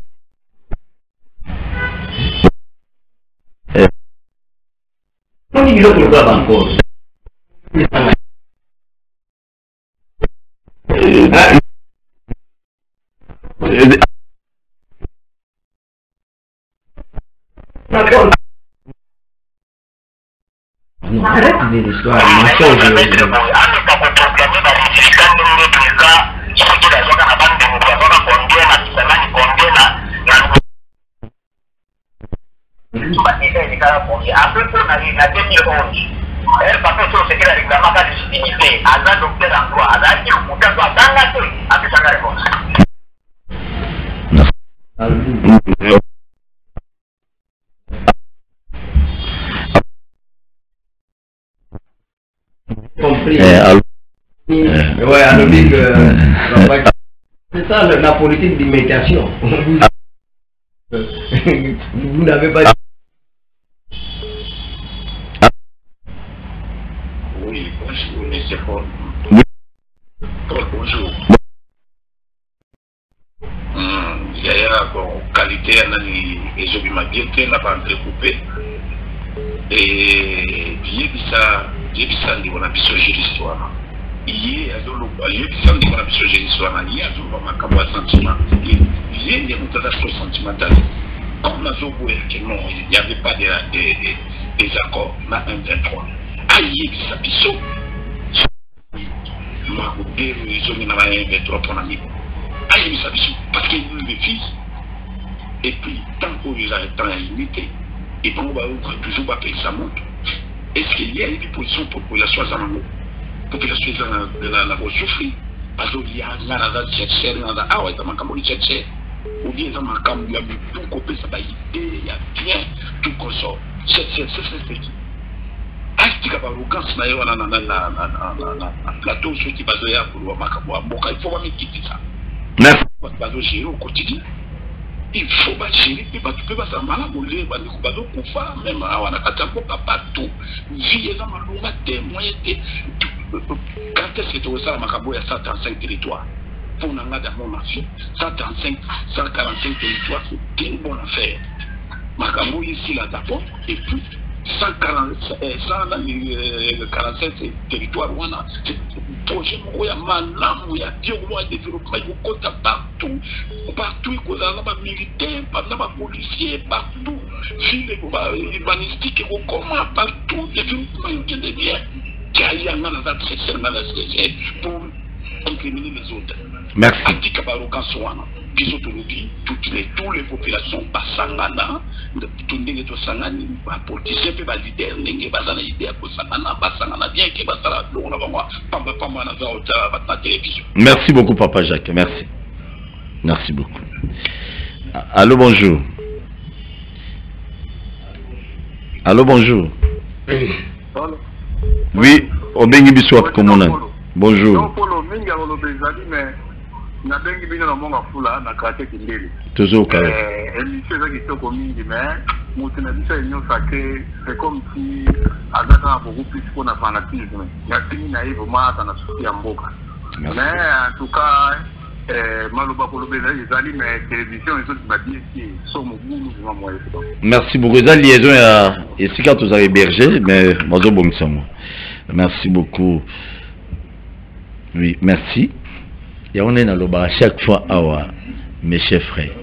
On dit le programme encore. Non, arrête de l'histoire. Compris. Eh, ouais, alors dit que c'est ça la politique d'immédiation. Vous n'avez pas. Oui, bonjour, monsieur Paul. Paul, bonjour. Il y a bon qualité et je m'ai bien que n'a pas entrecoupé. Et bien ça, bien ça, on a besoin de l'histoire. Il y a azolo, il y a besoin de la besoin de l'histoire. Il y a azolo ma kamba sentiment. Il y a des motivations sentimentales. Comme la zone que non, il n'y avait pas de, de, de, des accords. Ma M vingt-trois. Aïe, ça biso. Ma coupé, ils ont mis la M vingt-trois pour l'ami. Aïe, ça biso. Parce qu'il y a des filles. Et puis, tant qu'on les a le temps à limiter. Et puis on va toujours pas payer ça monte. Est-ce qu'il y a une position pour la population à la population de la souffrir? bazolia nga naza chercher naza awa eza makambo li chercher ou bien eza makambo ya mitu kopesa baide ya bien tout consort chercher c'est astika barrogance na ye wana na plateau soki bazoya koloba makambo ya mboka il faut bamikitisa bato bazogere au quotidien il faut bagere mpe bato mpe bazala malamu le bandeko bazokufa meme awa na kati ya mboka bato vie eza malonga te moye te quand est-ce que tokosala makambo ya cent trente-cinq territoire pour na nga dans mon avis cent trente-cinq cent quarante-cinq territoire c'est une bonne affaire makambo ici là d'abord et puis cent quarante-cinq territoires wana projet moko ya malamu ya développement ya développement ekokota partout partout ekozala na bamilitaire na bapolicier partout ville urbanistique ekokoma partout développement ekokende bien kayanga naza trésor nga na trésor pour incriminer les autres. Merci. Atika barrogance wana biso tolobi toutes les toutes les populations basangana tundenge to sangani ba politicien pe ba leader ndenge bazana idée ko sangana basangana bien ke basala lona bango pamba pamba na za ota ba télévision. Merci beaucoup papa Jacques, merci. Merci beaucoup. Allô, bonjour. Allô, bonjour. Oui, Obengi Biswap Komona. Bonjour. Non, Polo, minga lo bezali mais na bengi bino na monga fula na kate kindeli. Toujours au Eh, émission ça qui toko mingi mais mutu na bisa enyo sake c'est comme si azaka beaucoup plus pour na fanatisme. Ya tini na hivyo mata na sufi ya mboka. Mais en tout cas eh maloba ko lo bezali ezali mais télévision et autres m'a dit que somo bulu vraiment moi. Merci beaucoup. La liaison à ici quand vous avez berger mais mazo bongisamo. Merci beaucoup. Oui, merci. Et on est dans le bar à chaque fois, awa, mes chers frères.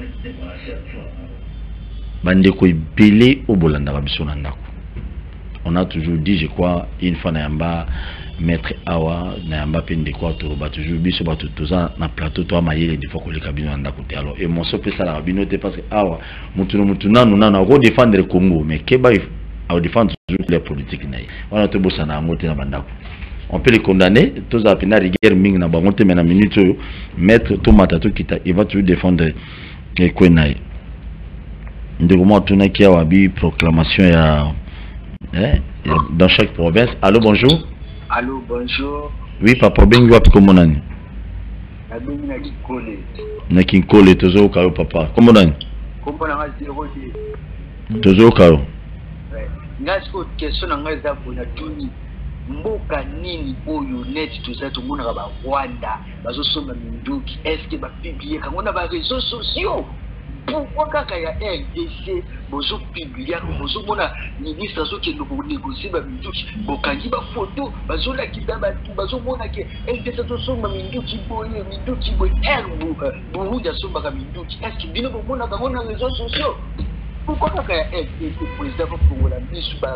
Bandeko belé au bolanda babisonandako. On a toujours dit, je crois, une fois n'ayamba maître awa n'ayamba pendeko to ba toujours biso ba tout ça na plateau to amayele des fois que les cabinets ndako te alors et mon so pesa la rabinote parce que awa mutuno mutuna nuna na go défendre le Congo mais keba au défendre toujours les politiques naï. On a to bossa na moté na bandako. On peut les condamner, tous à peine rigueur ming na bangote mais na minute maître Tomata to kita il va toujours défendre les Kwenaï. Ndeko mo tuna ki awabi proclamation ya eh dans chaque province. Allô, bonjour. Allô, bonjour. Oui, papa bengi wapi komonani? Na bengi na Kinkole. Na Kinkole tozo kayo papa. Komonani? Komona nga zero de. Tozo kayo. Ngasko question nga za bona tuni. Mboka nini oyo net tuza tumona ba Rwanda bazosoma minduki est-ce que ba publier kangona ba réseaux sociaux pourquoi kaka ya R D C bozo publier bozo mona ministre so ke ndoko négocier ba minduki bokangi ba photo bazo la kidaba bazo mona ke R D C to soma minduki boye minduki boye erbu buruja somba ka minduki est-ce que bino bomona kangona réseaux sociaux. Pourquoi quand il y a un président pour la mise sur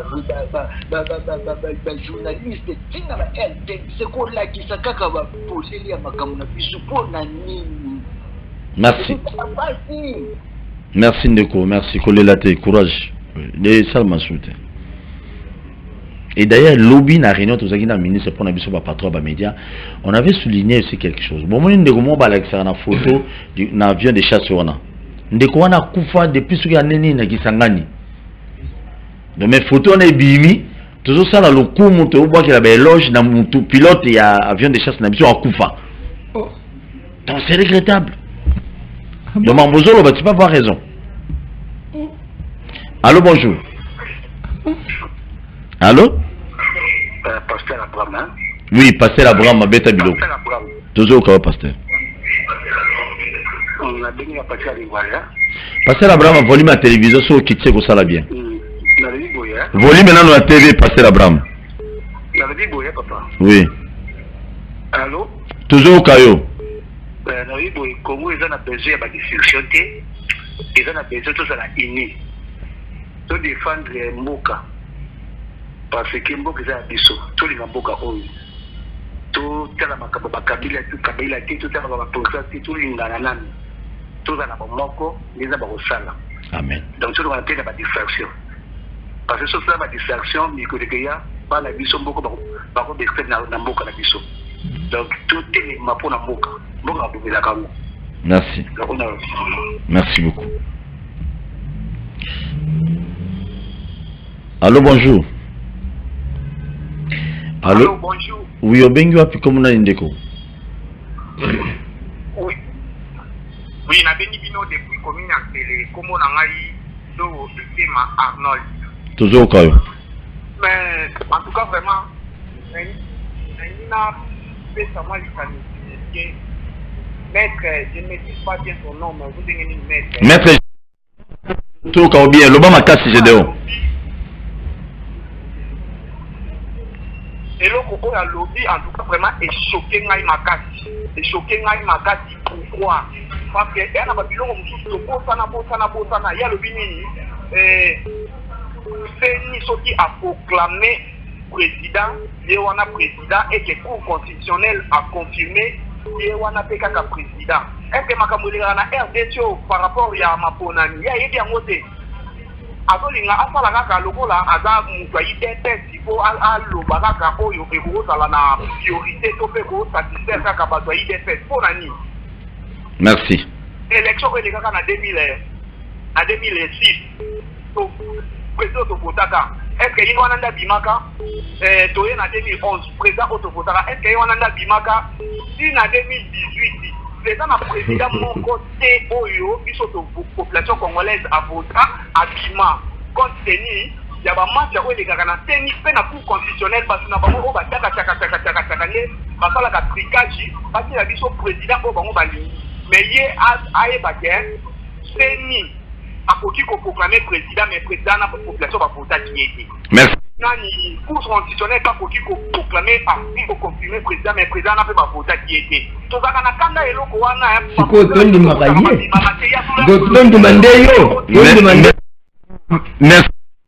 les journalistes, c'est quoi là qui s'est posé les macamouna pour la nuit. Merci. Merci Ndeko, merci Kolelate, courage. Les salles soutien. Et d'ailleurs, lobby na réunion tous les ministre pour la mission patron ba média, on avait souligné aussi quelque chose. Bon, moi Ndeko mo ba la na photo d'un avion de chasse wana. Ndeko wana kufa depuis ce qu'il nini na kisangani. Donc mes photos na bimi, toujours ça la lokumu to bois qu'il a éloge na mutu pilote ya avion de chasse na biso a kufa. Oh. Donc c'est regrettable. Donc Mambozolo, bah, tu peux avoir raison. Allô, bonjour. Allô? Euh, pasteur Abraham, hein? Oui, pasteur Abraham, ma bête à bilo. Pasteur Abraham. Toujours au cas, pasteur. On a béni à pasteur Abraham. Pasteur Abraham, volume à télévision, sur qui tient ça là bien. Mm. Volume maintenant à la T V, pasteur Abraham. La vie boye, papa. Oui. Allô? Toujours au cas. Na oui boye, Congo ils ont besoin de discussion, ils ont besoin de la unie, de défendre Mboka. Parce que Mboka est un biseau, tous les Mboka ont tout la makaba kabila tout kabila tout la makaba process tout l'ingana tout la moko les a barosala. Amen. Donc tout le monde a la distraction. Parce que ça la distraction, mais que les gars pas la biseau Mboka ba ko descendre na Mboka la biseau. Donc tout est ma pour la boca. Boca pour la caméra. Merci. Merci beaucoup. Allô, bonjour. Allô, Allô bonjour. Oui, obengi wapi comme on a indeko. Oui. Oui, na beni bino depuis commune en télé, comme on a eu do le ma Arnold. Toujours kayo. Mais en tout cas vraiment, il n'a fait ça moi il maître, je ne maîtrise pas bien son nom, mais vous devez une maître. Maître, tout ka bien, le bas ma casse G D O. Et l'autre côté à lobby, en tout cas vraiment est choqué ngai makasi, est choqué ngai makasi. Pourquoi? Parce que il y a un biloko mususu to bosana bosana bosana, il y a le bini eh Feni Soki a proclamé président, Yewana président et que le cour constitutionnel a confirmé Yewana Pekaka président. Est-ce que Makamulira na R D C par rapport à Maponani, il y a bien moté. Azolinga asala kaka lokola aza mutu ayite test po aloba kaka oyo ekozala na priorité to pe ko satisfaire kaka bato ayite test po nani. Merci. Élection ele kaka na deux mille na deux mille six to président to votaka. Est-ce que ywana nda bimaka eh toye na deux mille onze président to votaka. Est-ce que ywana nda bimaka si na deux mille dix-huit président na président mon côté oyo biso to population congolaise a voté à bima compte tenu ya ba match oyo les gars na teni pe na cour constitutionnel parce que na bango ba taka taka taka taka taka ne basala ka tricage parce que la biso président o bango bali mais ye a ye ba ken teni akoki ko proclamer président mais président na population ba voter qui était. Merci. Nani cour constitutionnel pas akoki ko proclamer parti ko confirmer président mais président na pe ba voter qui était. To zaka na kanda eloko wana siko tondi makaye. Do tondi mandeyo. Tondi mandeyo. Merci.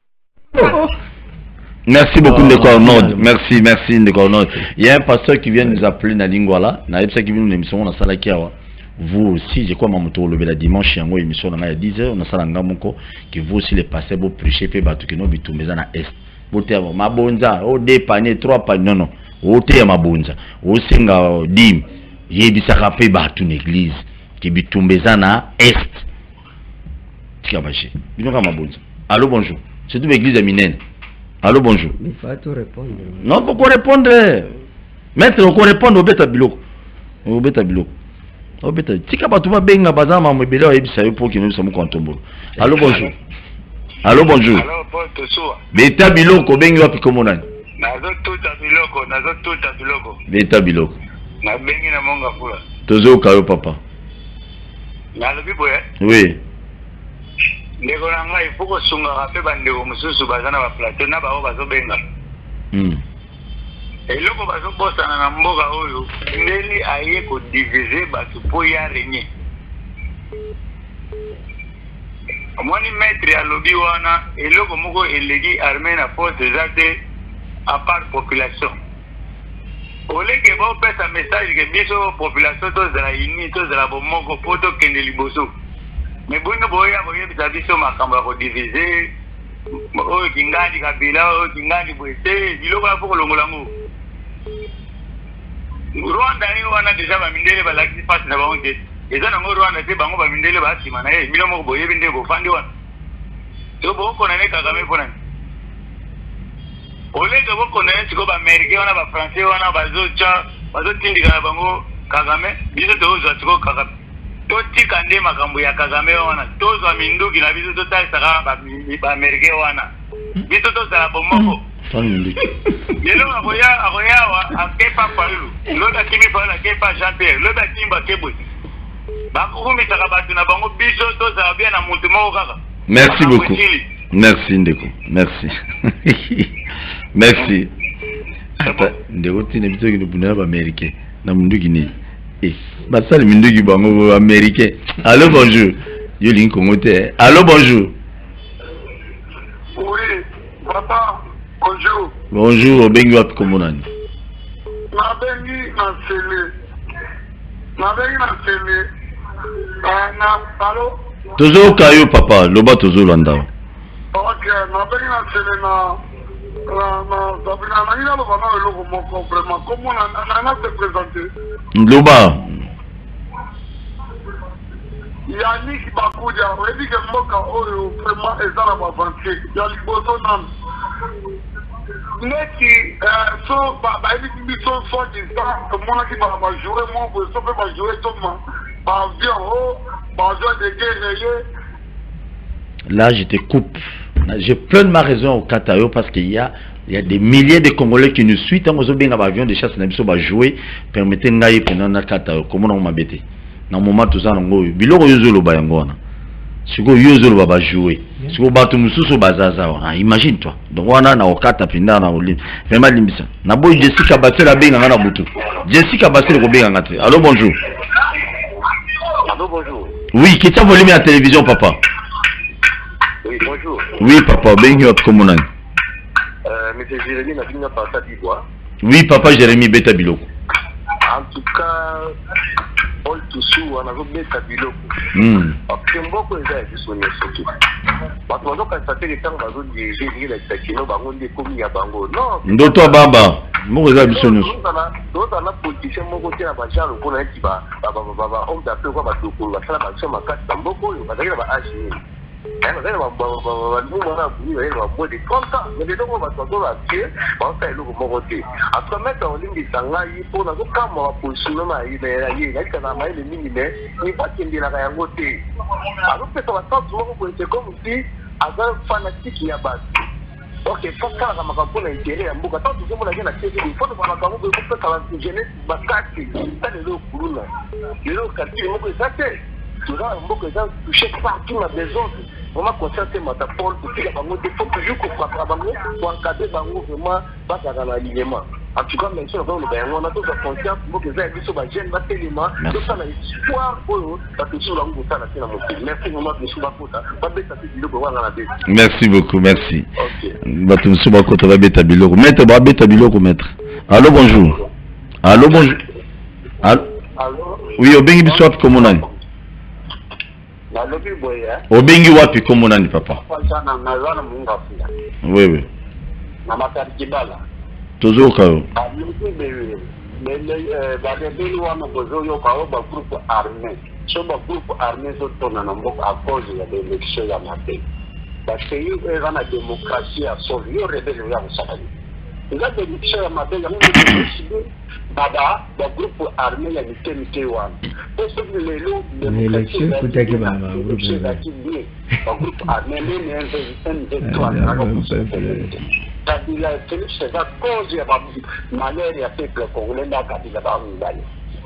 Merci beaucoup Ndeko Arnold. Merci, merci Ndeko Arnold. Il y a un pasteur qui vient nous appeler na lingwala. Na yebsa qui vient nous émission na sala kiawa. Vous aussi, je crois mamuto le bela dimanche yango émission na ya dix heures na sala ngamoko que vous aussi les pasteurs vous prêcher pe batu que no bitumeza na est. Bote mabonza, o deux paniers, trois paniers non non. O te mabonza. O singa dim. Yebisaka pe batu l'église qui bitumbeza na est. Tikabache. Binoka mabonza. Allô, bonjour. C'est une église aminène. Allô, bonjour. Il faut tout répondre. Non, pourquoi répondre? Maître, on répondre au bêta biloko. Au bêta biloko. Au bêta. Tika batuma benga bazama mobile et bisayo pour que nous sommes contombo. Allô, bonjour. Allô, bonjour. Allô, bonjour. Bêta biloko bengi wapi komonani? Nazo tuta biloko, nazo tuta biloko. Bêta biloko. Na bengi na monga fula. Tozo kayo papa. Na lobi boye? Oui. Ndeko na ngai fuko sunga kape bandeko mususu bazana ba plateau na bao bazo benga. Hmm. Eloko bazo bosana na mboka oyo ndeli aye ko diviser bato po ya régner. Omoni maître ya lobi wana eloko moko elegi armée na force zate à part population. Oleke ba pesa message ke biso population to zala ini to zala bomoko poto kende liboso. Mais bon, nous voyons que nous avons makambo ko diviser o kingandi kabila o kingandi boete biloko ya poko longolango Rwanda ni wana deja ba mindele ba lakisi passe na bango ke eza na Rwanda te bango ba mindele ba sima na ye milo moko boye binde ko fandi wana to boko na ne Kagame pona ole ke boko na ne tiko ba Americain wana ba Français wana ba zocha ba zotindika bango Kagame biso to zo tiko Kagame toti kande makambo ya Kagame wana tozwa minduki na biso totasaka ba Americain wana biso tozala bomoko yelo akoya akoyawa akepa paulu loda kimi pala kepa Jean Pierre loda kimba kebwe bakumisaka batu na bango biso tozala bien na mutu moko kaka. Merci beaucoup. Merci Ndeko. Merci. Merci. Ata Ndeko tine biso ki nubuna ba Americain na munduki ni. Basali minduki bango américain. Allô, bonjour. Yo link Congote. Allô, bonjour. Oui, papa, bonjour. Bonjour, bengi wapi komonani? Na bengi na sele. Na bengi na sele. Na allô? Tozo kayo papa, loba tozo landa. Ok, na bengi na sele na Loba. Yannick Bakoudia, on dit que Moka Oyo vraiment est dans la avancée. Il y a les besoins d'âme. Mais qui sont, bah, ils sont soit des gens, que moi qui va jouer, moi, je peux jouer tout le monde. Bah, bien haut, bah, je vais dégainer. Là, je te coupe. Je plein ma raison au Katayo parce qu'il y a, il y a des milliers de Congolais qui nous suivent. Tant qu'on a bien avion de chasse, on va jouer. Permettez-nous de pendant na Katayo. Comment on m'a bêté? Dans le moment tout ça, on va bilo yozolo ba yangona. Si go yozolo ba ba jouer. Si go ba tu mususu ba zaza. Imagine toi. Donc on a na okata pinda na oli. Vraiment limisa. Na boy Jessica Bassel a benga na butu. Jessica Bassel ko benga ngate. Allô bonjour. Allô bonjour. Oui, qui t'a volé à la télévision papa? Oui, bonjour. Oui, papa, bienvenue à Comonan. Euh, monsieur Jérémy n'a pas passé à Bibois. Oui, papa, Jérémy Beta Biloko. En tout cas, Paul Toussou, on a vu Beta Biloko. Hmm. Parce que beaucoup de gens sont surtout. Parce que quand ça fait les temps, on va diriger les Takino, on va commis à Bango. Non. D'autres Baba, moi, je suis venu. D'autres, on a politicien, mon côté, à Bachar, on a dit, bah, bah, bah, bah, on a fait quoi, bah, on va faire la basse, on va faire la basse, on va faire la basse. Ok, faut que la maman intérêt à Mboka. Tant que vous avez la télé, il faut que la maman vous fasse la jeunesse bakati. Ça les lots pour nous. Les lots quartiers, on peut ça faire. Tu vois, Mboka ça toucher partout la maison. Vraiment concerter ma Paul pour que la maman il faut toujours qu'on frappe la maman pour encadrer la maman vraiment pas dans l'alignement. En tout cas, même si on a on a toute la conscience, Mboka ça est sur la jeune va tellement tout ça l'espoir pour parce que sur la route ça la mon fils. Merci maman de sous la côte. Pas bête ça c'est le voir dans la bête. Merci beaucoup, merci. OK. Batum suba ko to beta biloko. Maître ba beta biloko maître. Allô bonjour. Allô bonjour. Allô. Allô. Oui, obengi biswap komonani. Allô biboya. Obengi wapi komonani papa? Sana nazana munga funda. Oui oui. Na makari kibala. Tozoka yo. Amuki bewe. Mele ba de beli wana bozo yo ka ba groupe armé. So ba groupe armé zo tona na mboka à cause ya l'élection ya mabe. Parce que yo era na démocratie à sauver yo rebelle ya musakali. La l'élection ya mabe ya mungu décider baba ba groupe armé ya mitemite wana. Parce que les lots de l'élection kutaki ba groupe ba groupe armé ne un un trois na Kabila Félix c'est à cause ya malheur ya peuple congolais na Kabila ba ngale.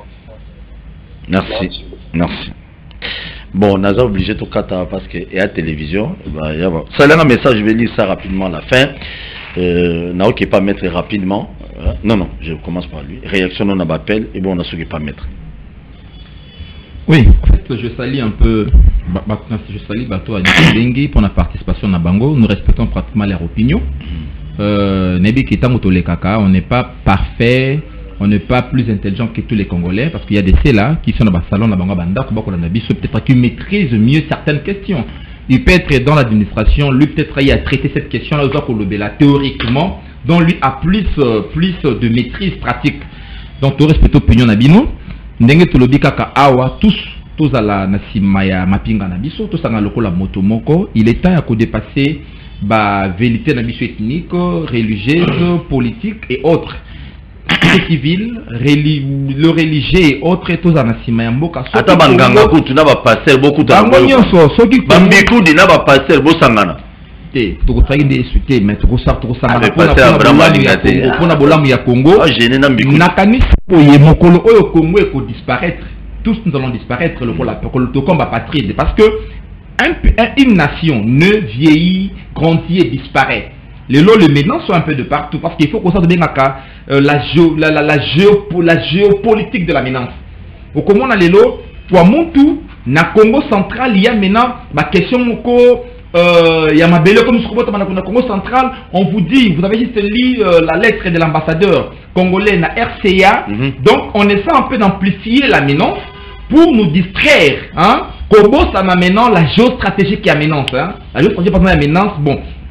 Merci. Merci. Bon, on a obligé tout kata parce que et à la télévision, bah, y a, ça là un message, je vais lire ça rapidement à la fin. Euh, n'a ok pas mettre rapidement. Euh, non non, je commence par lui. Réaction non à appel et bon on a ce qui pas mettre. Oui, en fait, je salue un peu, je salue Bato à Dengue pour la participation à Bango. Nous respectons pratiquement leur opinion. Euh, Nebi Kitamo Tole Kaka, on n'est pas parfait. On n'est pas plus intelligent que tous les Congolais parce qu'il y a des C-là qui sont dans le salon, peut-être qui maîtrisent mieux certaines questions. Il peut être dans l'administration, lui peut-être il a traité cette question-là théoriquement, donc lui a plus, plus de maîtrise pratique. Donc tout respect opinion Nabino, Ndenge Tolobi Kaka Awa, tous, tous à la Nasimaya Mapinga Nabiso, tous à la lokola Motomoko, il est temps à dépasser la vérité Nabiso ethnique, religieuse, politique et autres. Civil, le religieux et autres, tous en Nassima Mboka. Ata banganga kutu na ba passer beaucoup de bango nyonso soki bambiku di na ba passer bo sangana. Te to tsaki de insulter mais to sa to sangana pona bolamu ya Congo. Ah gêné na mbiku. Nakanisi oye mokolo oyo Congo e ko disparaître. Tous nous allons disparaître le la le combat patrie parce que un, une nation ne vieillit, grandit et disparaît. Les lots, les maintenant sont un peu de partout parce qu'il faut qu'on s'en donne euh, la, géo, la, la, la, géo, la géopolitique de la maintenance. Au comment on a les lots, pour Montou, na Congo central, il y a maintenant ma question il y a ma belle comme sur le Congo central, on vous dit, vous avez juste lu euh, la lettre de l'ambassadeur congolais na R C A, mm-hmm. Donc on essaie un peu d'amplifier la maintenance pour nous distraire. Hein? Congo, ça m'a maintenant la géostratégie qui a maintenance. Hein? La géostratégie, par exemple, la maintenance, bon.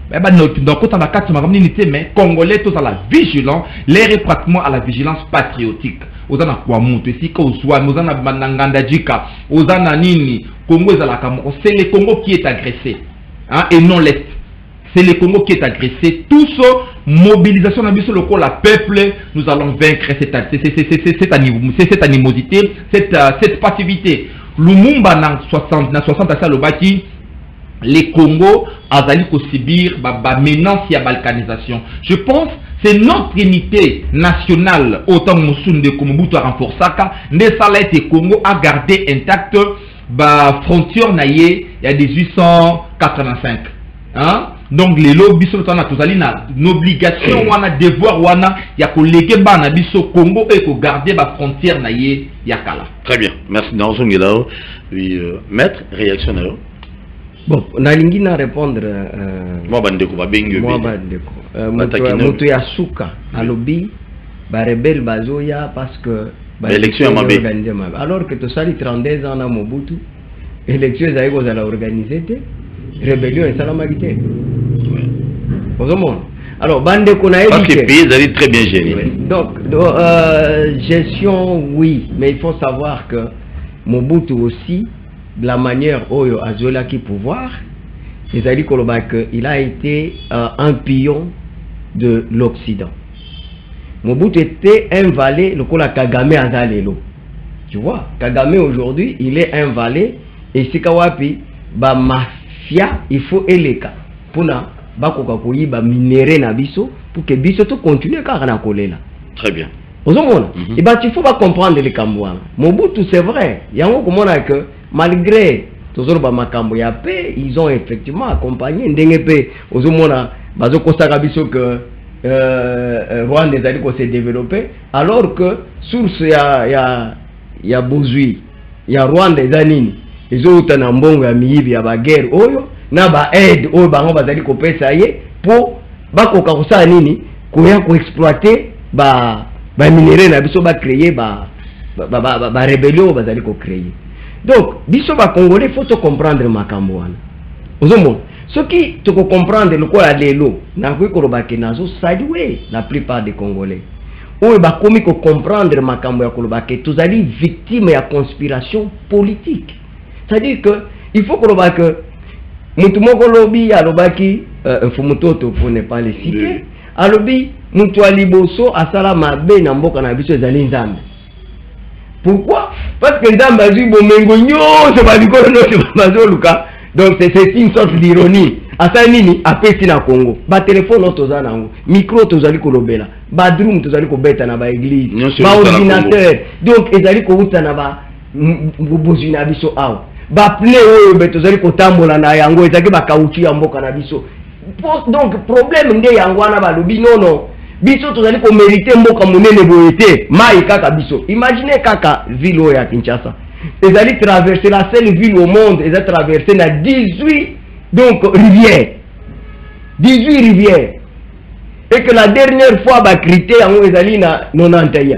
mais Congolais, tous à la vigilance, l'air est pratiquement à la vigilance patriotique. Aux ana Kwamutu, ici, aux Soa, aux ana Banangandajika, aux ana Nini, Congo, c'est le Congo qui est agressé, hein, et non l'Est. C'est le Congo qui est agressé. Tout ça, mobilisation dans le local, la peuple, nous allons vaincre cette, cette, cette, cette, cette animosité, cette, cette passivité. Lumumba, dans soixante, dans soixante, à Salobaki, les Congo azali ko subir ba ba menace ya balkanisation. Je pense c'est notre unité nationale autant Moussoun de Mobutu a renforcé ça ne ça l'a été Congo a gardé intact ba frontière naie il y a dix-huit cent quatre-vingt-cinq hein. Donc les lobbies sont en totali na obligation ou un devoir ou un ya ko léguer ba na biso Congo et ko garder ba frontière naie ya kala. Très bien, merci Nanson Ngilao. Oui, euh, maître réaction alors. Bon, nalingi na répondre euh, moi bandeko ba bengi moi bandeko euh, mutu ya suka alobi ba rebelle bazoya parce que ba élection ya mabe alors que to sali trente-deux ans na Mobutu élection za iko za la organiser té rébellion et salamagité au monde alors bandeko na parce que pays est très bien géré donc, donc euh, gestion oui mais il faut savoir que Mobutu aussi de la manière Oyo Azola qui pouvoir, c'est-à-dire qu'il a été euh, un pion de l'Occident. Mobutu était un valet, le Kola Kagame Azalelo. Tu vois, Kagame aujourd'hui, il est un valet, et si Kawapi, ba mafia, il faut éleka. Pour na, ba kokakoyi, ba minéré na biso, pour que biso tout continue car na kolela. Très bien. Vous comprenez? Et ben, il faut pas comprendre les Kambouans. Mobutu, c'est vrai. Il y a un moment que, malgré toujours ba makambo ya paix, ils ont effectivement accompagné ndenge aux omona bazo kosaka biso que euh Rwanda ezali ko se développer alors que source ya ya ya bozui ya Rwanda ezanini ezo utana mbongo ya miyibi ya ba guerre oyo na ba aide oyo bango bazali ko pesa ye po bakoka kosala nini koya ko exploiter ba ba minerais na biso ba créer ba ba ba, ba rébellion bazali ko créer. Donc, biso ba Congolais, il faut te comprendre makambo wana. Ozomo, ce qui te comprendre le quoi lelo, na ko ko ba kenazo saluer la plupart des Congolais. Ou ba komi ko comprendre makambo ya koloba ke tous ali victime ya conspiration politique. C'est-à-dire que il faut ko ba que mutu moko lobi alobaki euh, fumutoto pour ne pas les citer. Alobi mutu aliboso asala mabe na mboka na biso ezali nzambe. Pourquoi? Parce que dans Bazu Bomengo, c'est pas du Luka. Donc c'est une sorte d'ironie. Asanini, apesi na Congo. Ba téléphone autoza nango. Micro tozali kolobela. Ba drum tozali kobeta na ba église. Ba ordinateur. Donc ezali ko uta na ba bobozi na biso aw. Ba pneu oyo be tozali kotambola na yango ezaki ba kauchi ya mboka na biso. Donc problème nde yango na ba lobi non non. Biso tozali ko mériter mboka monene boyete mai kaka biso. Imaginez kaka ville ya Kinshasa. Ezali traverser la seule ville au monde, ezali traverser na dix-huit donc rivières. dix-huit rivières. Et que la dernière fois ba crité yango ezali na quatre-vingt-onze.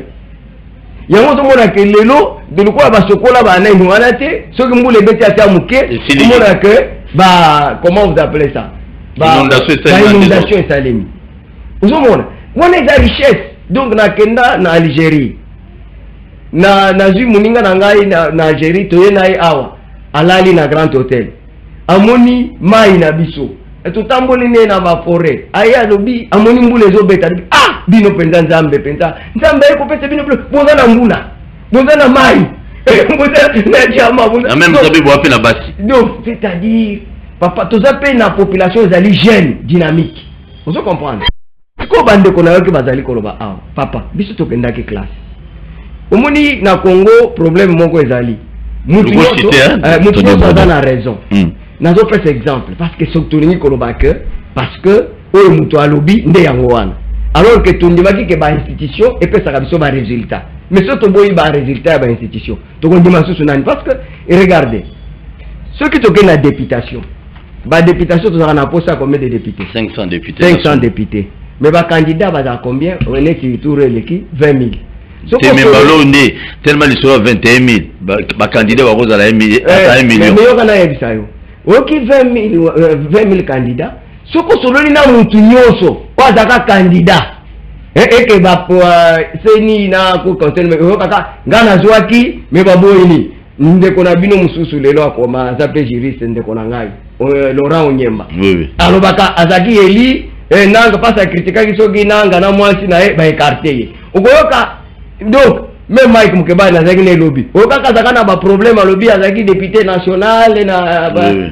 Yango to mona ke lelo de lokwa ba sokola ba na wana te, soki mbule beti ata muke, mona ke ba comment vous appelez ça? Ba inondation et salemi. Vous comprenez? On est la richesse. Donc na kenda na Algérie. Na na zu muninga na ngai na, na Algérie to ye na awa. Alali na Grand Hôtel. Amoni mai na biso. Eto tamboli ne na ba forêt. Aya lobi amoni mbule zo beta. Ah, bino penza nzambe penza. Nzambe ko pesa bino bonza na mbula. Bonza na mai. Bonza na jama bonza. Na même sabi bo apela basi. Donc c'est-à-dire papa to zape na population ezali jeune, dynamique. Vous comprenez? Ko bande ko na yoki bazali koloba ah papa biso to kenda ki classe omoni na Congo problème moko ezali mutu mutu mutu na raison na zo pesa exemple parce que surtout ni koloba que parce que o mutu alobi nde yango wana alors que tondimaki ke ba institution et pesa ka biso ba résultat mais surtout boyi ba résultat ba institution to kondima susu nani parce que et regardez ceux qui toquent la députation ba députation to na posa combien de députés cinq cents députés cinq cents députés. Mais les candidats, à combien? On est qui tourne l'équipe vingt mille. C'est même pas tellement ils sont vingt et un mille. Les candidats vont à un million. Mais il y a ok vingt mille candidats. soko sololi na mutu nyoso wazaka candidat et que ba seni na ko conseil me kaka ngana zwaki me baboyini ndeko na bino mususu lelo akoma zape juriste ndeko na ngai Laurent Onyemba oui alobaka azaki eli nanga pasa kritika kisogi nanga na mwasi na ba écarter okoyoka donc même Mike Mukeba na zaki ne lobby okaka zakana ba problème à lobby azaki député national na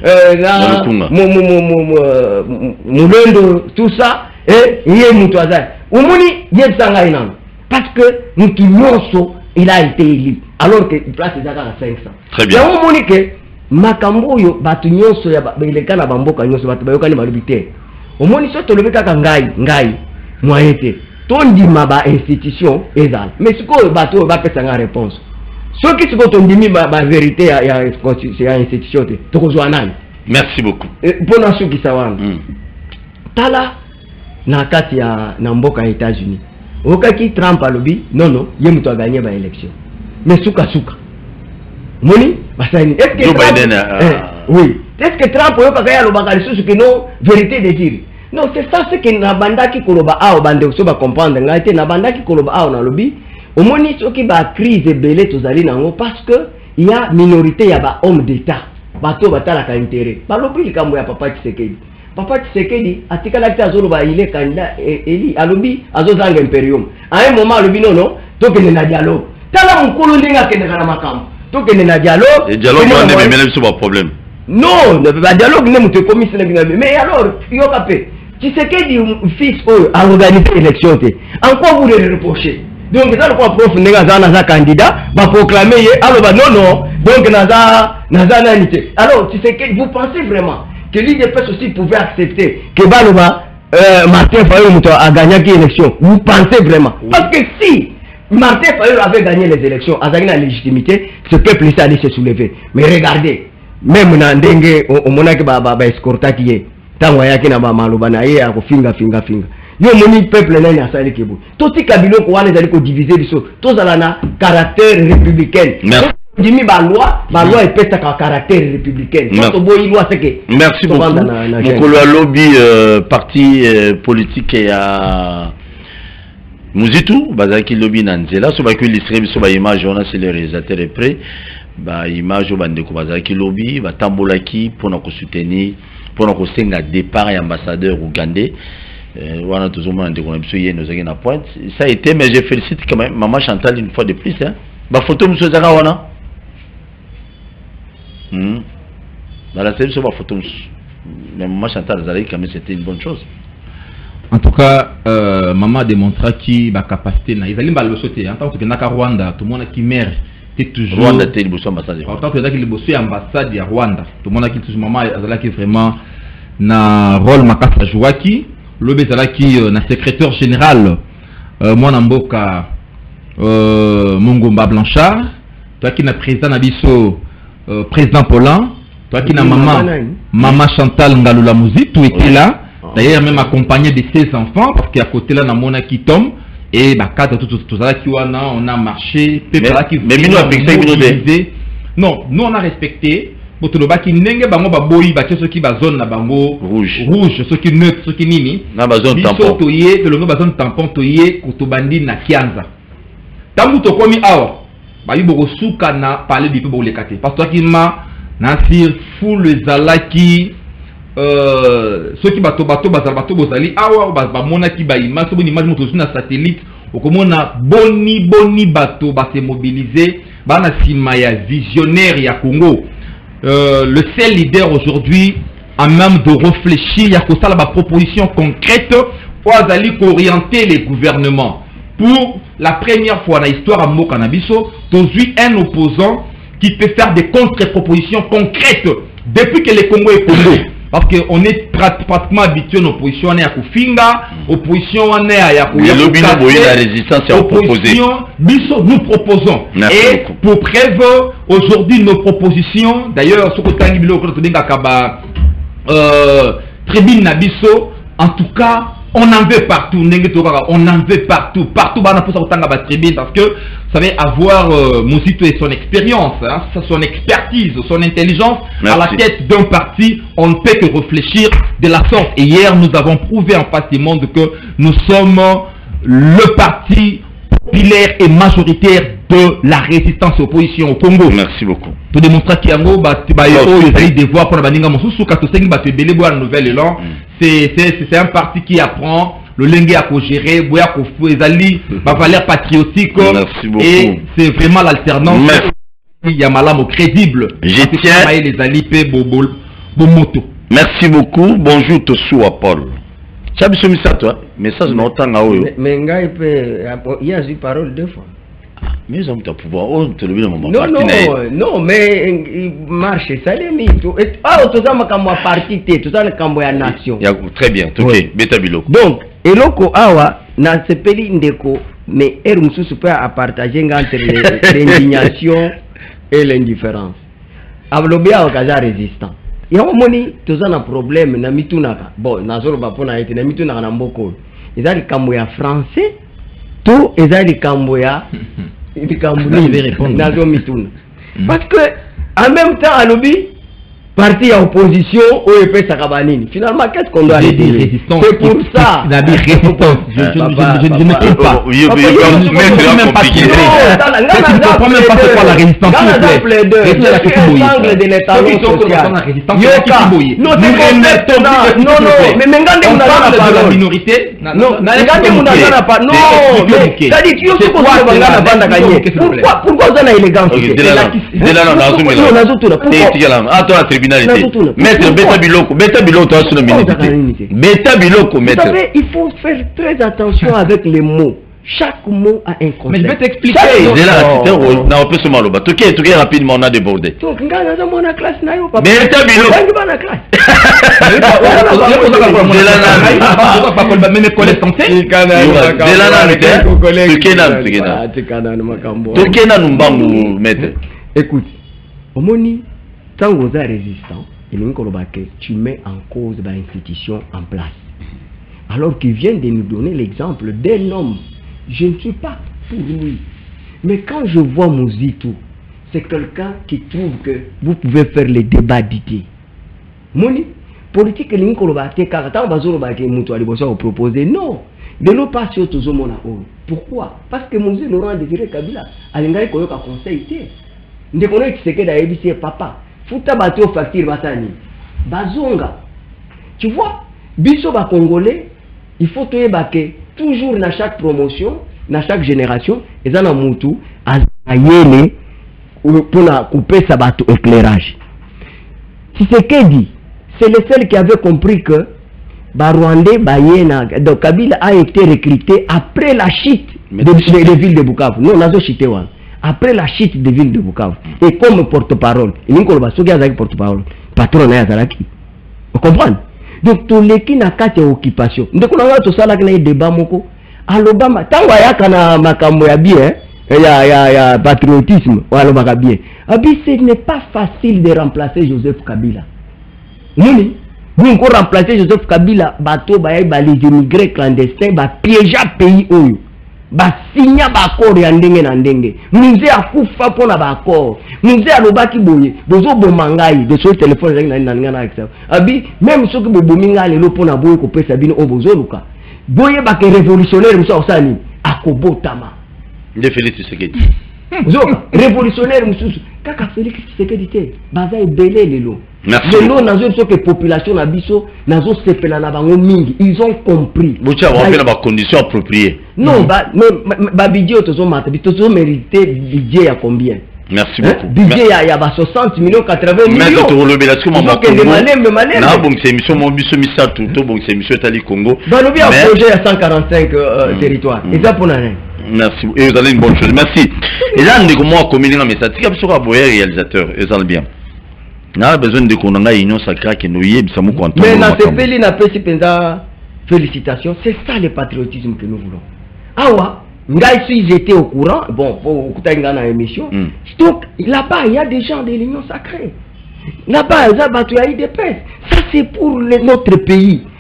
na mu mu mu mulendo tout ça et yé mutu azai umuni yebsanga inano parce que mutu nyoso il a été élu alors que il place déjà à cinq cents. Très bien. Ya umuni ke makambo yo batu nyoso ya belekana bamboka nyoso batu bayokani malubité umuni so tolobeka ka ngai ngai moyete tondima ba institution ezal mais siko batu ba pesa nga réponse so ki siko tondimi ba, ba vérité ya ya, ya institution te tokozwa nani. Merci beaucoup. Pona sho kisawana mm. Tala na kati ya na mboka ya États-Unis okaki Trump alobi non non ye mutu a gagné ba élection mais suka suka moni basani est-ce que Joe Trump, Biden a... eh, oui est-ce que Trump oyoka kaya lobaka lisusu que non vérité de dire non c'est ça ce que na bandaki koloba ao bande so ba comprendre ngai te na bandaki koloba ao na lobi omoni soki ba crise belé tozali nango parce que il y a minorité ya ba homme d'état bato batala ka intérêt balobi likambo ya papa Tshisekedi papa Tshisekedi atikala kita azolo ba ile candidat eli alobi azozanga imperium à un moment alobi non non tokende na dialogue tala mukolo ndinga kende kana makambo tokende na dialogue et dialogue on est même sur un problème non le dialogue ne mutu commission mais alors yoka pe Tshisekedi fixe oyo a organisé élection te encore vous le reprocher donc ça le quoi prof ndinga za za candidat ba proclamer ye aloba non non donc naza naza nanité alors Tshisekedi vous pensez vraiment que l'I D P S aussi pouvait accepter que Baloba euh, Martin Fayou a gagné l'élection? Vous pensez vraiment? Oui. Parce que si Martin Fayou avait gagné les élections, avec la légitimité, ce peuple ici allait se soulever. Mais regardez, même dans Dengue, au monarque baba escorta qui est, tant qu'il na ba maloba na ye ako finga finga finga. Yo moni peuple na na sali kebu. Toti kabilo ko wana zali ko diviser biso. Tozala na caractère républicain. Dimi ba loi, ba loi est pète à caractère républicain. Merci beaucoup. Mokolo lobby euh, parti euh, politique et à Muzitu, bazaki lobby nanzela, so ba ki l'isrem so ba image on a c'est le réalisateur est prêt. Ba image bande ko bazaki lobby, ba tambolaki pour na ko soutenir, pour na ko senga départ et ambassadeur ougandais. Euh wana tozomona ndeko na biso ye nozaki na pointe. Ça a été mais je félicite quand même maman Chantal une fois de plus hein. Ba photo monsieur Zara wana. Hmm. Dans la série, sur photo, mais maman Chantal Zalaï, quand même, c'était une bonne chose. En tout cas, euh, maman démontra qui a capacité. Ils allaient le sauter. En tant que Naka Rwanda, tout le monde qui meurt, c'est toujours. Rwanda, c'est le bossé ambassade. En tant que Naka le ambassade de Rwanda, tout le monde qui toujours maman Zalaï qui vraiment na rôle makasa jouaki. L'obé Zalaï qui na secrétaire général, moi Namboka Mongomba Blanchard, toi qui na président Nabiso. Euh, président Paulin, toi qui n'as maman, maman Chantal Ngalula Musique, tu étais là, d'ailleurs même accompagné de ses enfants, parce qu'à côté là, Namona qui tombe, et bah, quatre, tout, tout, tout ça, qui on a, on a marché, mais, qui mais nous, non, nous on a respecté, pour tout le bas qui n'engue bango ba boy, bah, ceux qui ba zone na bango rouge, rouge, ceux qui neutre, ceux qui nini, na ba zone tampon, toyé, que le ba zone tampon toyé, kotobandi na kianza, tamu to komi awa. Bayi boko souka na parler du peu pour les quatre parce que qui m'a nasir fou les alaki euh ceux qui bato bato bato bato bozali awa ba mona ki ba image so bonne image moto sur satellite au komona boni boni bato ba se mobiliser ba na sima ya visionnaire ya Congo euh, le seul leader aujourd'hui a même de réfléchir ya ko sala ba proposition concrète pour azali orienter les gouvernements. Pour la première fois dans l'histoire à Mokanabiso, tu as un opposant qui peut faire des contre-propositions concrètes depuis que le Congo est Congo. Parce qu'on est pratiquement habitué à l'opposition, on est à Kufinga, opposition, on est à Yakuya. Le lobby de la résistance est proposé. Nous proposons. Merci et beaucoup. Pour preuve, aujourd'hui, nos propositions, d'ailleurs, ce que tu as dit, Tribune Nabiso, en tout cas, on en veut partout, on en veut partout, partout, bah, on a pour ça tribune parce que savez, avoir euh, Muzito et son expérience, hein, son expertise, son intelligence. Merci. À la tête d'un parti, on ne peut que réfléchir de la sorte. Et hier, nous avons prouvé en face du monde que nous sommes le parti populaire et majoritaire de la résistance et opposition au Congo. Merci beaucoup. Pour démontrer qu'il y a des devoirs pour la baninga mosusu katosengi bato ebele boya nouvel élan. C'est c'est un parti qui apprend le lingue à gérer, boya ko ezali ba valeur patriotique. Merci beaucoup. Et c'est vraiment l'alternance. Il y a malamo crédible. Je tiens les alipé bobo bomoto. Merci beaucoup. Bonjour Tosu à Paul. Tu as besoin de ça toi? Message non tant à eux. Mais ngai peut il y a eu parole deux fois. Mais ils ont un pouvoir. Oh, te le non, non, non, mais il marche. Ça les mis. Ah, tout ça, ma moi parti, tout ça, le cambo ya nation. Très bien. Ok. Beta bilo. Donc, eloko awa na ce pays ndeko, mais er mususu peut à partager entre l'indignation et l'indifférence. Ablobia au kaza résistant. Il y a un moment tout ça un problème na mitunaka. Bon, na zolo ba pona ete na mitunaka na mboko. Ezali cambo ya français. Tout ezali cambo ya il vais répondre. Parce que en même temps à l'obbi parti à opposition au E P Sakabanini. Finalement qu'est-ce qu'on doit dire? C'est pour ça. La résistance. Je ne sais pas. Oui, oui, oui. Mais c'est même pas compliqué. Je ne comprends même pas c'est quoi la résistance. L'angle de l'État social. Non, non, non. Mais Mengande on a la minorité. Non, Mengande on a pas. Non, ça dit tu es sur quoi Bangana banda gagner. Pourquoi pourquoi ça na élégance? De là non, non, non. Attends, maître, beta biloko, beta biloko, toi sur le minute. Beta biloko, maître. Vous savez, il faut faire très attention avec les mots. Chaque mot a un concept. Mais je vais t'expliquer. C'est là, c'est un rôle. Non, on peut se maloba. Tu sais, tu sais rapidement, on a débordé. Donc, regarde, on a classe na yo, papa. Beta biloko. On a la classe. Mais mes collègues sont faits. Écoute, au moni. Tant que vous êtes résistant, tu mets en cause l'institution en place. Alors qu'il vient de nous donner l'exemple d'un homme. Je ne suis pas pour lui. Mais quand je vois Muzito, c'est quelqu'un qui trouve que vous pouvez faire les débats d'idées. Moni, politique, proposer non. De l'eau pas sur tout le monde. Pourquoi? Parce que Muzito Laurent Désiré Kabila a un conseil. Ne connaît que ce que d'A papa. Fouta bateau facture batani. Bazonga. Tu vois, biso ba congolais, il faut te que toujours dans chaque promotion, dans chaque génération, et ça na mutu azayele pour la couper sa bateau éclairage. Si c'est que dit, c'est le seul qui avait compris que ba Rwandais bayena donc Kabila a été recruté après la chute des de, de villes de Bukavu. Non, nazo chité wa. Après la chute des villes de Bukavu, et comme porte-parole, il y a un porte-parole, patron na Yazaraki. Vous comprenez? Donc, tous les qui n'ont pas d'occupation. Donc, on a tout ça là qui est débat moko. À l'Obama, tant qu'il y a kana makambo ya bien, il y a il y a patriotisme, ou alors baka bien. Abi, ce n'est pas facile de remplacer Joseph Kabila. Nini? Vous encore remplacer Joseph Kabila, bateau ba les immigrés clandestins, ba piéger pays oyo. Ba signa ba accord ya ndenge na ndenge mzee akufa pona ba accord mzee alobaki boye bozo bomangai de so téléphone rek na ndanga na aksa abi même soki bobominga lelo pona boye ko pesa bino o bozo luka boye ba ke révolutionnaire muso osani akobotama nde Félix Tshisekedi zoka révolutionnaire mususu kaka Félix Tshisekedi te baza ebele lelo. Merci. Lelo nazo so que population na biso nazo sepela na bango mingi ils ont compris. Bocha va faire la condition appropriée. Non, ba ba budget tozo mata, tozo mérité budget à combien? Merci beaucoup. Budget il y a soixante millions quatre-vingts millions. Mais tu le là sur mon Congo. Na bon c'est émission mon biso misa tout to bon c'est émission Tali Congo. Ba no bien projet à cent quarante-cinq territoires. Et ça pour l'année. Merci. Et vous allez une bonne chose. Merci. Et là on est comme moi communiquer un message. Tu as besoin de boyer réalisateur et ça le bien. Na besoin de qu'on a union sacrée que nous y bisamu ko mais na ce pays na pesi penza félicitations, c'est ça le patriotisme que nous voulons. Awa, ngai si j'étais au courant, bon pour écouter une émission. Donc là-bas il y a des gens de l'union sacrée. Là-bas il y a des pèses. Ça c'est pour le, notre pays.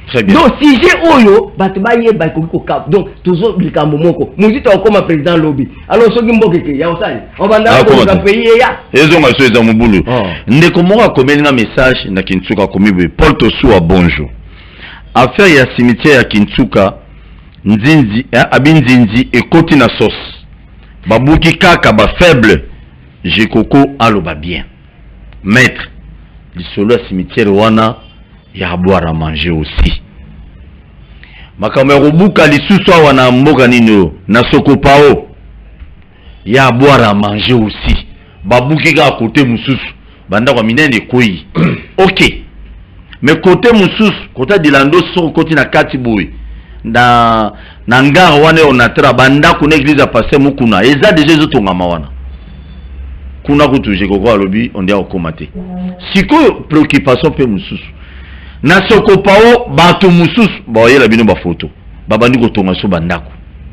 Très bien. Donc si j'ai oyo batubaye bakoko cap donc toujours likambo moko muzita okoma président lobby alors soki mbokeke ya osali on va ndako payer ya ezo ngaso eza mubulu ndeko moko komeli na message na Kintsuka komibe Paul Tosuwa bonjour affaire ya cimetière ya Kintsuka nzinzi abinzinzi ekoti na sauce babuki kaka ba faible jekoko aloba bien maître lisolo ya cimetière wana ya boire à manger aussi makambo ya kobuka lisusu awa na mboka nino na sokopao ya boire à manger aussi babuki kaka kote mususu banda kwa minene koi ok mais kote mususu kota dilando so koti na kati boy na na ngara wana onatra banda kuna église passer mukuna eza déjà zotonga mawana kuna kutuje koko alobi on dia okomate siko préoccupation pe mususu na sokopao bato mususu baoyela bino ba photo babandi kotonga so bandako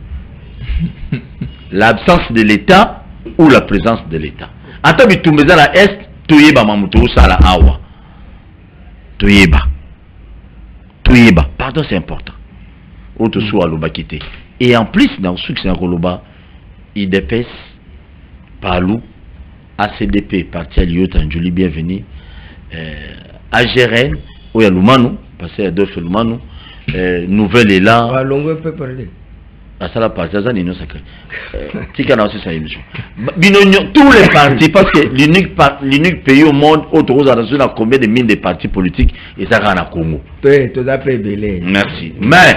l'absence de l'état ou la présence de l'état ata bitumbeza la est toyeba mamuto sala awa toyeba toyeba pardon c'est important auto so aloba kité et en plus dans ce que c'est koloba I D P S Palou A C D P parti Aliota Njoli bienvenue euh, A G R N Oya Lumanu passé à deux Lumanu euh, nouvelle est là ah longue peut parler à ça la passe ça n'est non sacré tika na aussi ça émission binonyo tous les partis parce que l'unique l'unique pays au monde autour à la combien de mille de partis politiques et ça na Congo toi tu as fait belé merci mais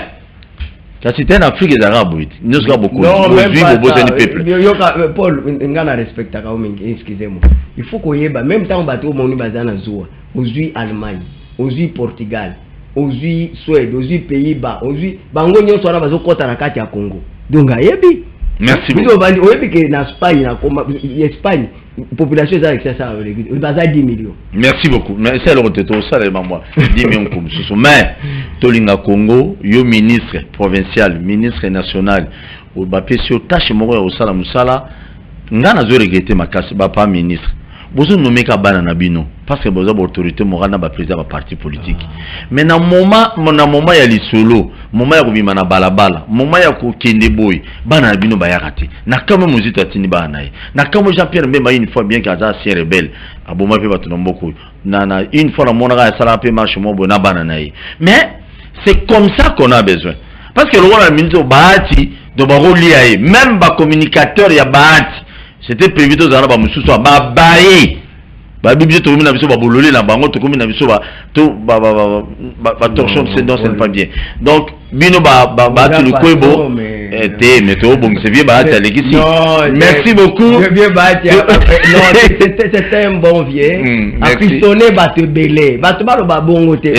quand c'était en Afrique des Arabes nous sommes beaucoup non même pas peuple Paul ngana respecte ka excusez-moi il faut qu'on y ait même temps bateau moni bazana zoa aujourd'hui Allemagne aujourd'hui Portugal aujourd'hui Suède aujourd'hui Pays-Bas aujourd'hui bango nyo sora bazo kota na kati ya Congo donc ayebi merci beaucoup bandi oyebi ke na Espagne na comme Espagne population ça ça ça baza dix millions merci beaucoup mais c'est le retour ça les maman dix millions comme ce mais tolinga Congo yo ministre provincial ministre national au bapesio tâche moko ya osala musala ngana zo regretter makasi ba pas ministre bozo nomeka bana na bino parce que bozo autorité morale na ba président ba parti politique mais na moment na moment ya lisolo moment ya kubima na balabala moment ya kokende boy bana na bino ba yakati na kama muzito atini bana na kama Jean Pierre Mbemba une fois bien kaza si rebelle aboma pe batu nomboko na na une fois na mona ga sala pe marche mo bona bana na mais c'est comme ça qu'on a besoin parce que le roi la ministre baati do ba rolia même ba communicateur ya baati c'était prévu aux arabes mususu ba baé ba bibi to mina biso ba bololé na bango to komina biso ba to ba ba ba ba torchon c'est non c'est pas bien donc bino ba ba ba tu le kwebo était mais to bon c'est bien ba ta legisi merci beaucoup bien ba non c'était un bon vieux a pistonné ba te belé ba te ba lo ba bongo te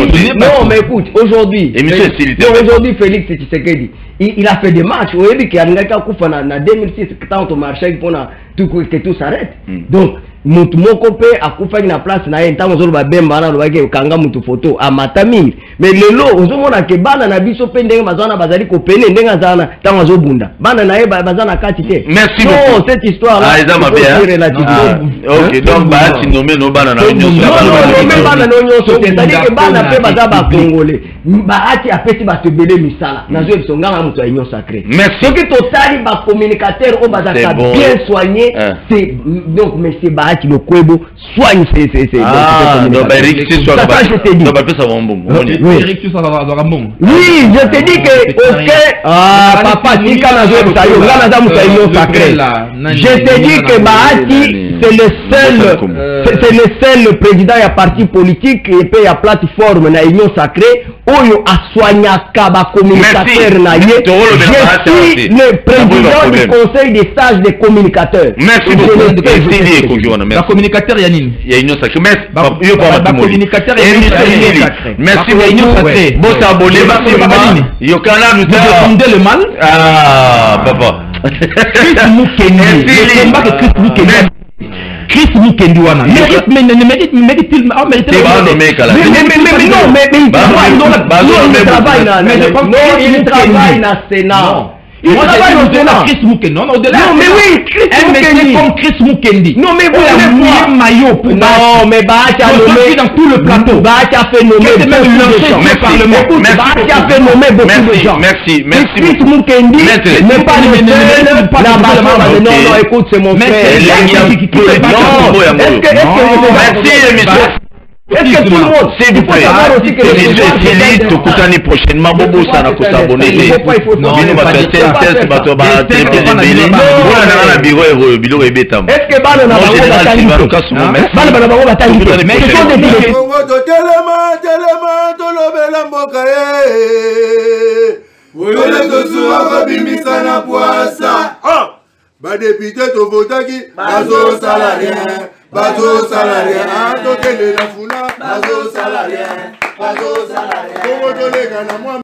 non mais écoute aujourd'hui aujourd'hui Félix Tshisekedi il a fait des matchs au début qui a ngaka kufa na deux mille six quand on marchait pour tout que tout s'arrête donc mutu moko pe akufa na place na yenta mozolo ba bemba na lobake kanga mutu photo amatami mais lelo ozomona ke bana na biso pe ndenge bazana bazali ko pene ndenge zana tango zo bunda bana na ye bazana kati te merci non cette histoire là ah ils ont bien OK donc ba ti nomé no bana na nyoso no bana no nyoso te c'est que bana pe baza ba congolais ba ati apesi ba te belé misala na zo bisonga na mutu ayo sacré merci que totali ba communicateur o baza bien soigné c'est donc mais c'est ba qui le kwebo soigne c'est c'est c'est ah donc Eric c'est soit ça je te dis donc ça va bon Eric tu ça va bon oui je te dis que OK ah papa si kana zo ça yo ngana za musayo sacré je te dis que Bahati c'est le seul c'est le seul président ya parti politique et puis ya plateforme na union sacrée oyo aswanyaka ba communicateur na ye je suis le président du conseil des sages des communicateurs merci beaucoup la communicateur Yanine il y a une sacrée merci yo kwa communicateur merci beaucoup bon s'abonner merci yo kana nous demander le mal ah papa Chris Mukendi le combat que Chris Mukendi Chris Mukendi wana mérite mais ne mérite mérite il ah mérite mais non mais il travaille dans il travaille na Sénat Moi, j'ai au-delà Chris Mukendi. Non, au-delà. Non, mais oui, Chris Mukendi. comme Chris Mukendi. Non, mais vous avez mouillé maillot pour non, mais Bahachi a nommé dans tout le plateau. Bahachi a fait nommer beaucoup de gens. Bahachi a fait nommer beaucoup de gens. Merci, merci. Chris Mukendi n'est pas le seul. La Bahachi, non, non, écoute, c'est mon frère. Merci, monsieur. Est-ce que tout le monde, s'il vous plaît, monsieur Tokutani prochainement, Bobo Sana s'abonner. Non, non, pas de test, pas de téléphone, on a bureau et bureau et bétam. Est-ce que Bano n'a pas de merci. Bano n'a pas de télé. Mais ce sont des vidéos. Tellement, tellement, tolobela mboka eh. Wele tosua babimisa na poasa. Ah! Ba député to votaki, bazo salarien. Bazo salarié, to tele la funa, bazo salarié, bazo salarié.